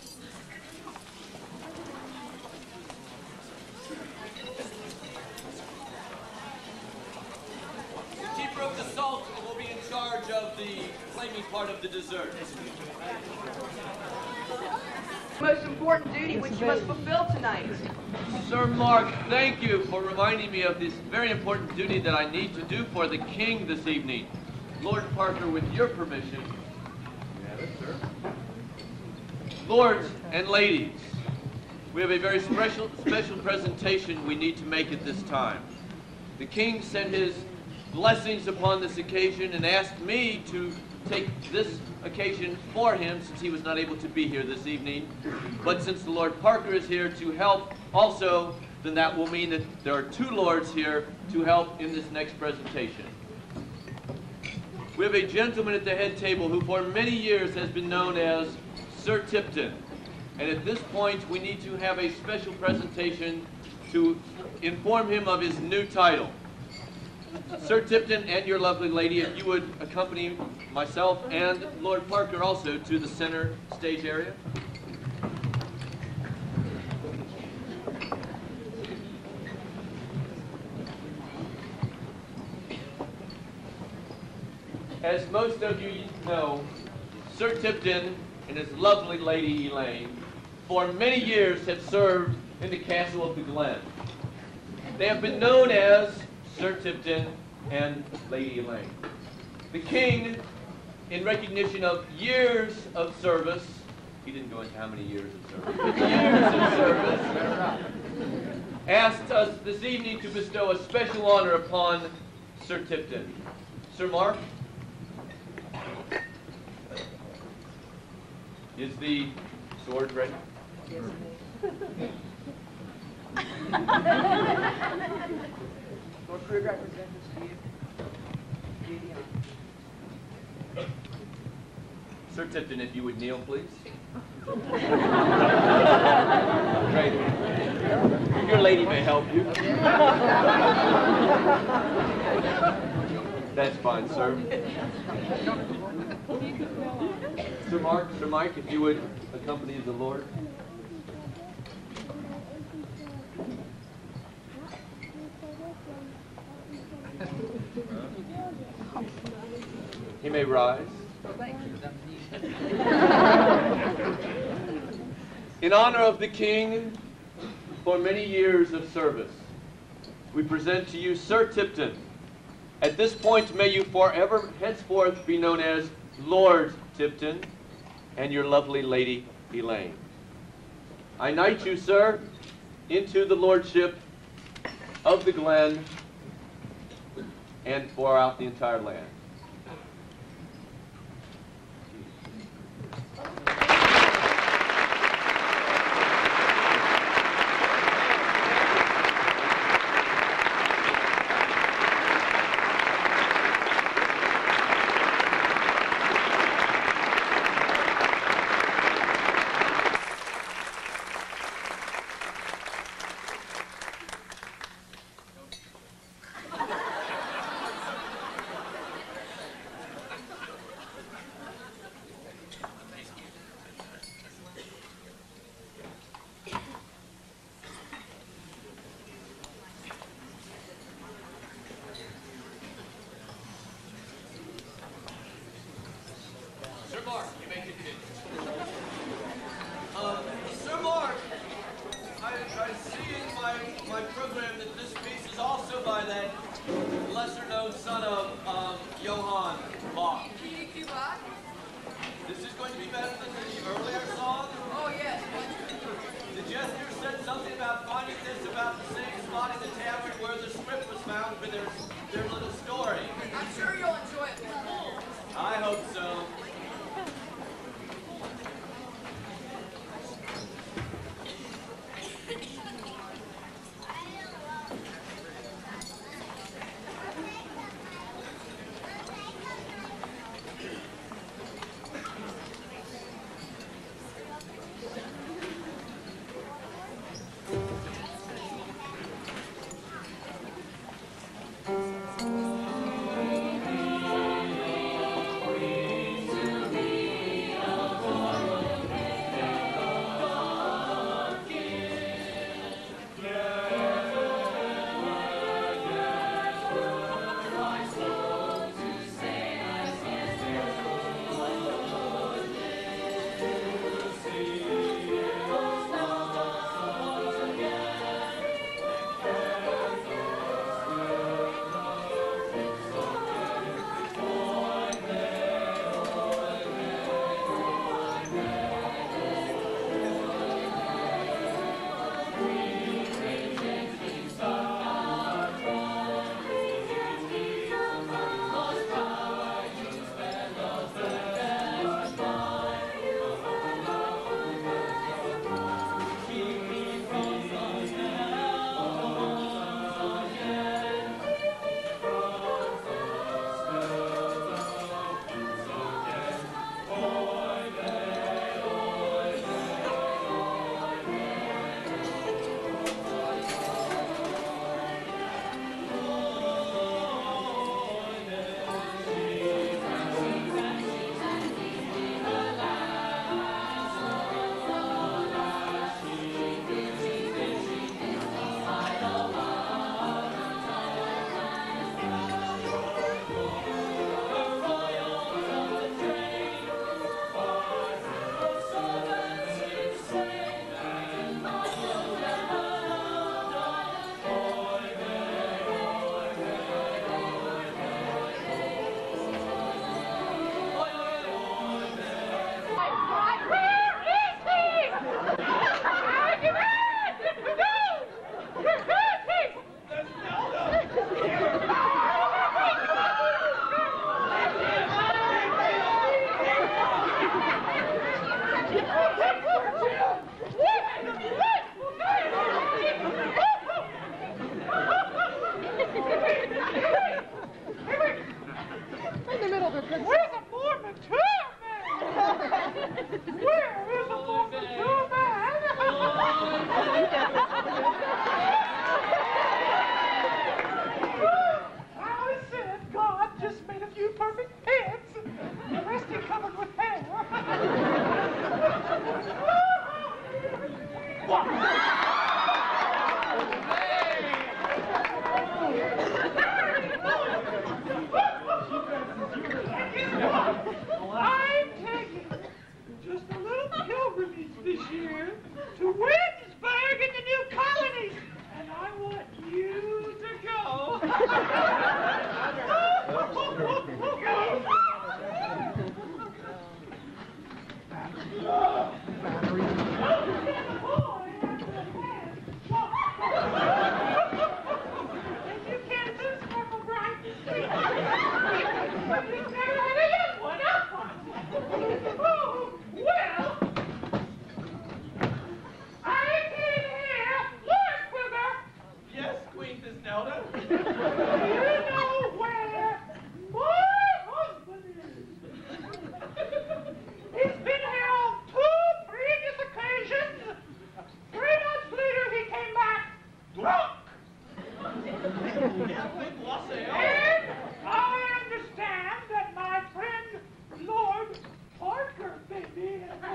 The keeper of the salt will be in charge of the flaming part of the dessert. Most important duty which you must fulfill tonight. Sir Mark, thank you for reminding me of this very important duty that I need to do for the king this evening. Lord Parker, with your permission. Yes, sir. Lords and ladies, we have a very special, special presentation we need to make at this time. The king sent his blessings upon this occasion and asked me to take this occasion for him since he was not able to be here this evening. But since the Lord Parker is here to help also, then that will mean that there are two lords here to help in this next presentation. We have a gentleman at the head table who for many years has been known as Sir Tipton. And at this point we need to have a special presentation to inform him of his new title. Sir Tipton and your lovely lady, if you would accompany myself and Lord Parker also to the center stage area. As most of you know, Sir Tipton and his lovely lady Elaine for many years have served in the castle of the Glen. They have been known as Sir Tipton and Lady Elaine. The king, in recognition of years of service, he didn't go into how many years of service, but years of service, asked us this evening to bestow a special honor upon Sir Tipton. Sir Mark, is the sword ready? Yes, Lord Kruger, I present this to you. Do the honor. Sir Tipton, if you would kneel, please. Great. Your lady may help you. That's fine, sir. Sir Mark, Sir Mike, if you would accompany the Lord. He may rise. In honor of the King, for many years of service, we present to you Sir Tipton. At this point, may you forever henceforth be known as Lord Tipton, and your lovely lady, Elaine. I knight you, sir, into the lordship of the Glen and throughout the entire land.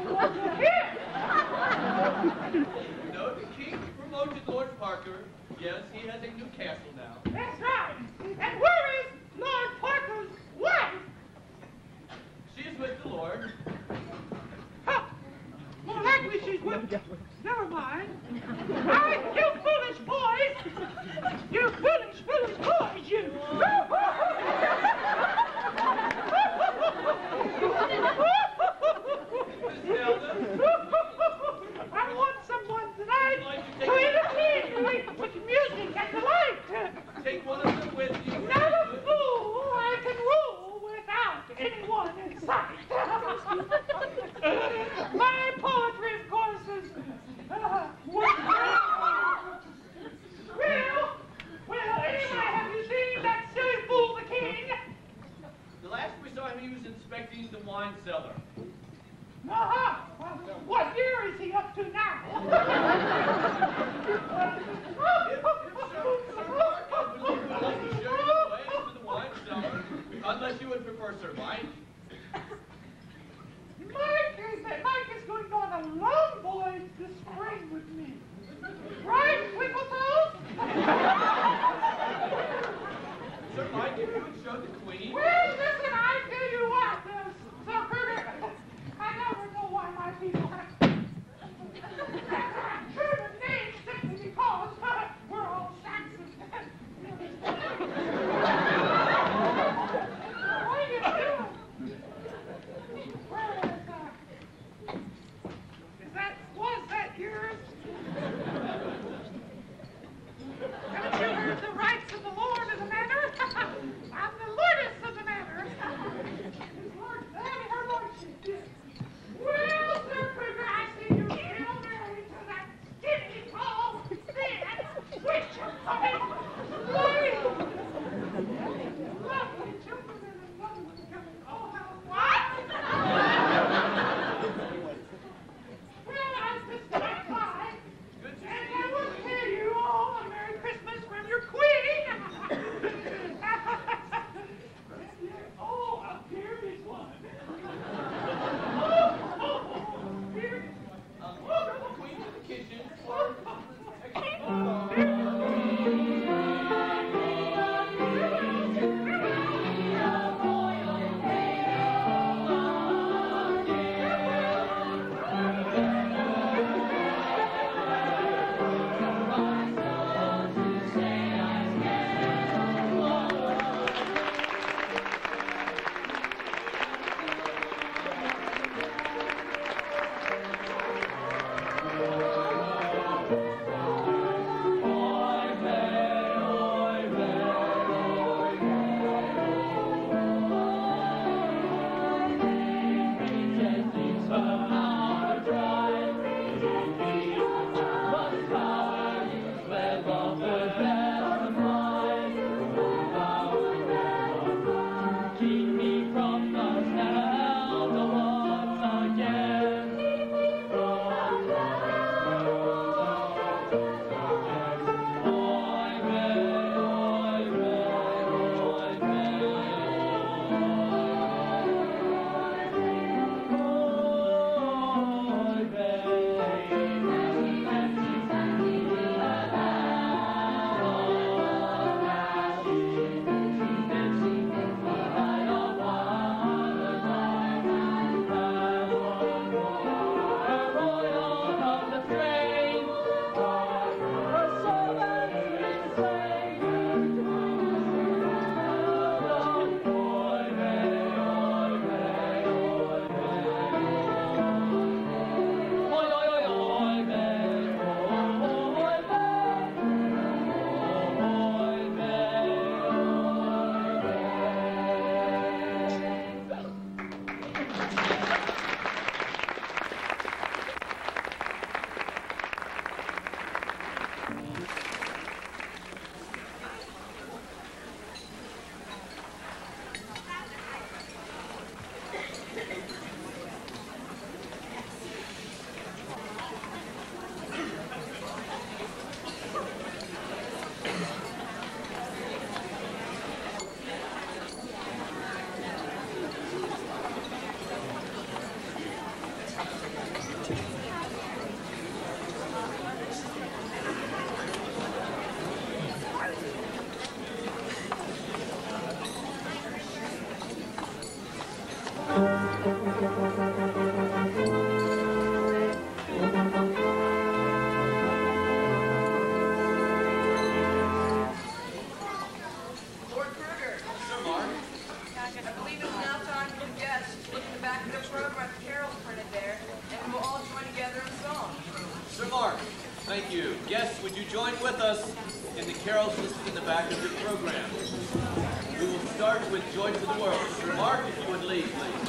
wasn't here. No, the king promoted Lord Parker. Yes, he has a new castle now. That's right. And where is Lord Parker's wife? She is with the Lord. Huh. More likely she's with... Never mind. I, you foolish boys! You foolish, foolish boys, you! I want someone tonight to entertain me with music and delight. Take one of them with you. Not a fool I can rule without anyone in sight. My poetry, of course, is... Uh, well, well, anyway, have you seen that silly Thank you. Guests, would you join with us in the carols listed in the back of your program? We will start with Joy to the World. Mark, if you would lead, please.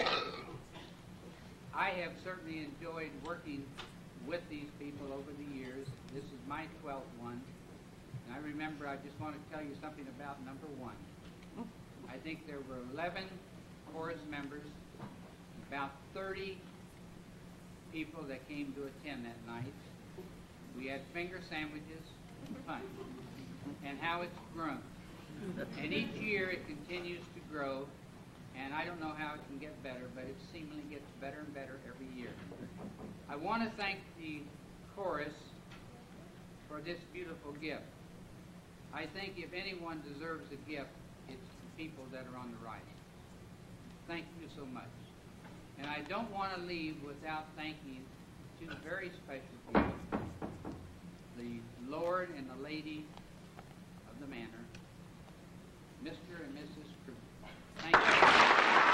I have certainly enjoyed working with these people over the years. This is my twelfth one. And I remember, I just want to tell you something about number one. I think there were eleven chorus members, about thirty people that came to attend that night. We had finger sandwiches and punch. And how it's grown. And each year it continues to grow. And I don't know how it can get better, but it seemingly gets better and better every year. I want to thank the chorus for this beautiful gift. I think if anyone deserves a gift, it's the people that are on the right. Thank you so much. And I don't want to leave without thanking two very special people, the Lord and the Lady of the Manor, Mister and Missus Kruger. Thank you.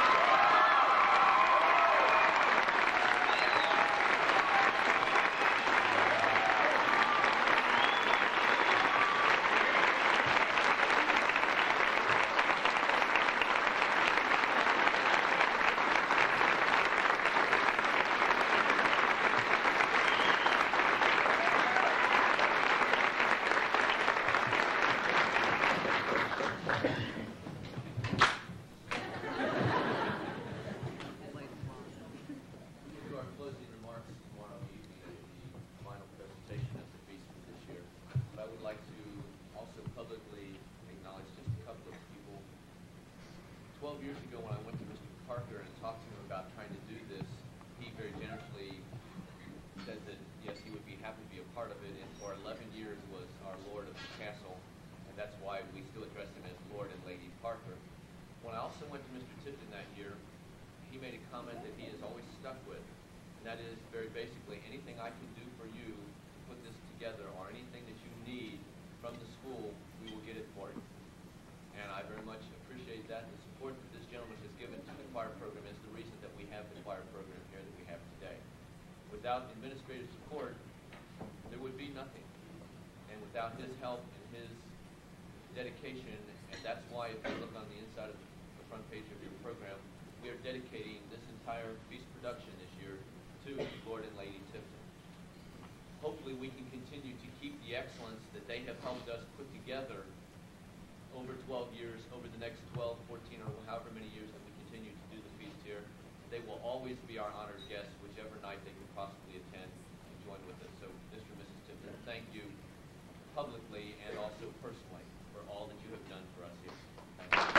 twelve years ago when I went to Mister Parker and talked to him about trying to do this, he very generously said that, yes, he would be happy to be a part of it, and for eleven years was our Lord of the Castle, and that's why we still address him as Lord and Lady Parker. When I also went to Mister Tipton that year, he made a comment that he has always stuck with, and that is very basically, anything I can do for you to put this together, or anything that you need from the school, we will get it for you. And I very much appreciate that. The support that this gentleman has given to the choir program is the reason that we have the choir program here that we have today. Without administrative support, there would be nothing. And without his help and his dedication, and that's why if you look on the inside of the front page of your program, we are dedicating this entire feast production this year to Lord and Lady Tipton. Hopefully we can continue to keep the excellence that they have helped us put together over twelve years, over the next twelve, fourteen, or however many years that we continue to do the feast here. They will always be our honored guests, whichever night they can possibly attend and join with us. So, Mister and Missus Tipton, thank you publicly and also personally for all that you have done for us here. Thank you.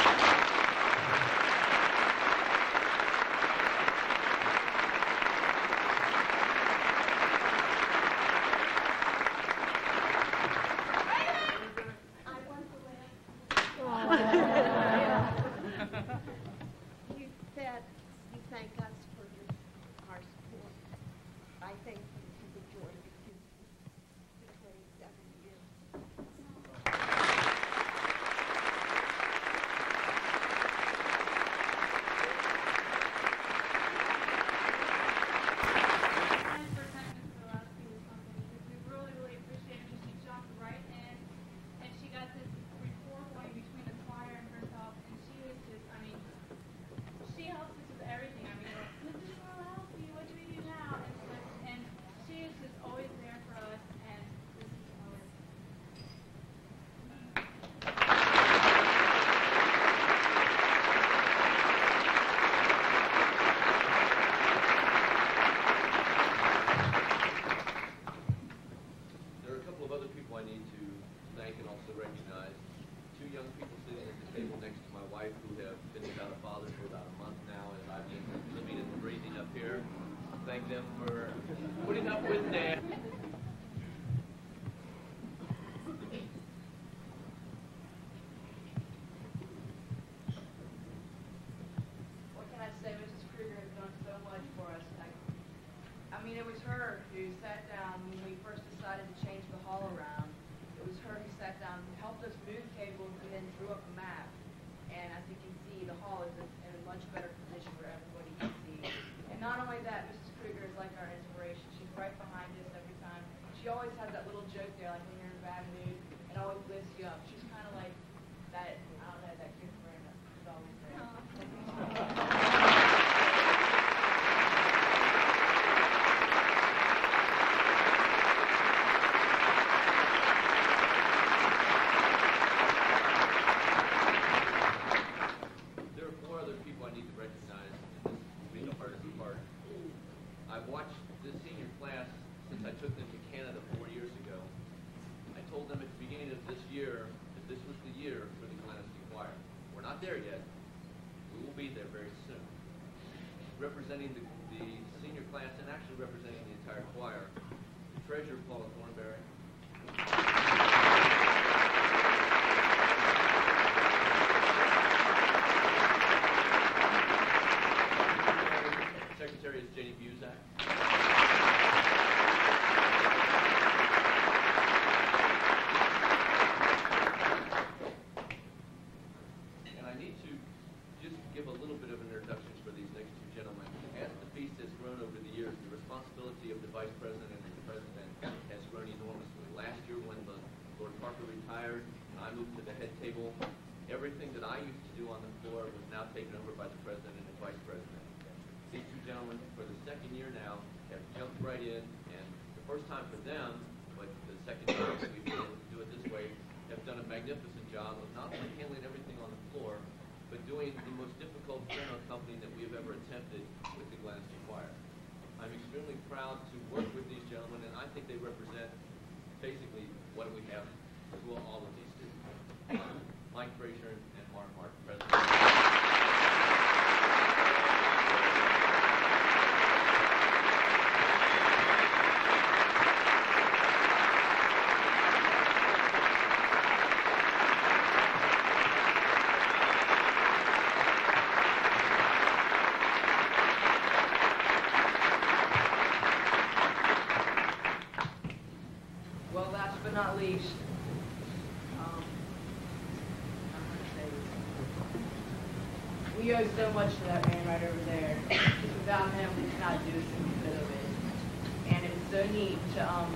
You said you thank us for your, our support. I thank you for the joy of the twenty-seven years. We really, really appreciate it. She jumped right in, and she got this rapport going between the choir and herself, and she was just, I mean, she helps us with everything. I mean, Missus Moralski, what do we do now? And, so- and she is just always there for us, and this is always. There are a couple of other people I need to thank and also recognize. Two young people sitting at the table next to my wife who have been without a father for about a month now, and I've been living and breathing up here. Thank them for putting up with Dad. What can I say? Missus Kruger has done so much for us. I, I mean, it was her who sat down when we first decided to change the hall around. It was her who sat down, helped us move tables, and then drew up a map. And as you can see, the hall is in in a much better position where everybody can see. And not only that, Missus Kruger is like our inspiration. She's right behind us every time. She always has that little joke there, like when you're in a bad mood, and always lifts you up. She's kind of like that, I don't know, that good friend that's always there. I've watched this senior class since I took them to Canada four years ago. I told them at the beginning of this year that this was the year for the Glen Este Choir. We're not there yet. We will be there very soon. Representing the, the senior class and actually representing the entire choir, the treasurer, Paula Thornberry. Secretary is Jenny Buzak. And I need to just give a little bit of an introduction for these next two gentlemen. As the feast has grown over the years, the responsibility of the vice president and the president has grown enormously. Last year when the Lord Parker retired and I moved to the head table, everything that I used to do on the floor was now taken over by the president and the vice president. These two gentlemen, for the second year now, have jumped right in, and the first time for them, but the second time that we've been able to do it this way, have done a magnificent job of not only handling everything on the floor, but doing the most difficult piano accompanying that we have ever attempted with the Glen Este Choir. I'm extremely proud to work with these gentlemen, and I think they represent basically what we have to all of these students. Mike Frazier and Mark Mark, President. Well, last but not least, um, I'm gonna say this. We owe so much to that man right over there. Without him, we cannot do a single bit of it. And it's so neat to, um,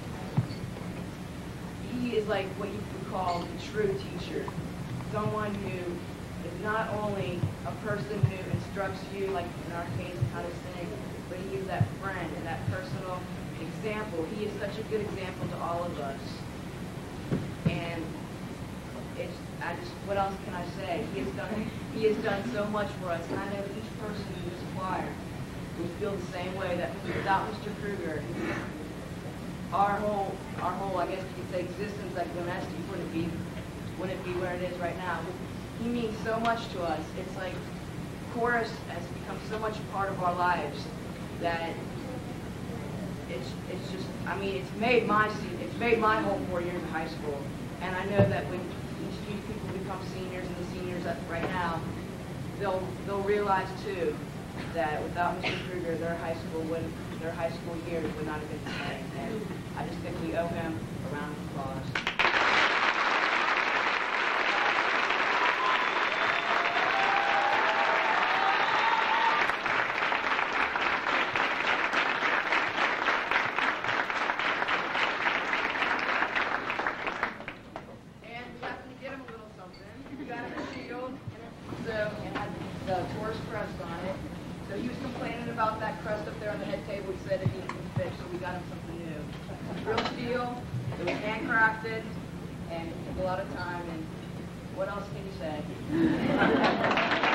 he is like what you would call the true teacher. Someone who is not only a person who instructs you, like in our case, how to sing, but he is that friend and that personal example. He is such a good example to all of us. And it's, I just, what else can I say? He has done, he has done so much for us. And I know each person in this choir would feel the same way, that without Mister Kruger, our whole, our whole, I guess you could say, existence at Glen Este wouldn't be, wouldn't be where it is right now. He means so much to us. It's like chorus has become so much a part of our lives that it's it's just, I mean, it's made my it's made my whole four years of high school. And I know that when each of these people become seniors, and the seniors up right now, they'll they'll realize too that without Mister Kruger, their high school would their high school years would not have been the same. And I just think we owe him a round of applause. About that crust up there on the head table, he said it needed to be fixed, so we got him something new. Real steel, it was handcrafted, and it took a lot of time, and what else can you say?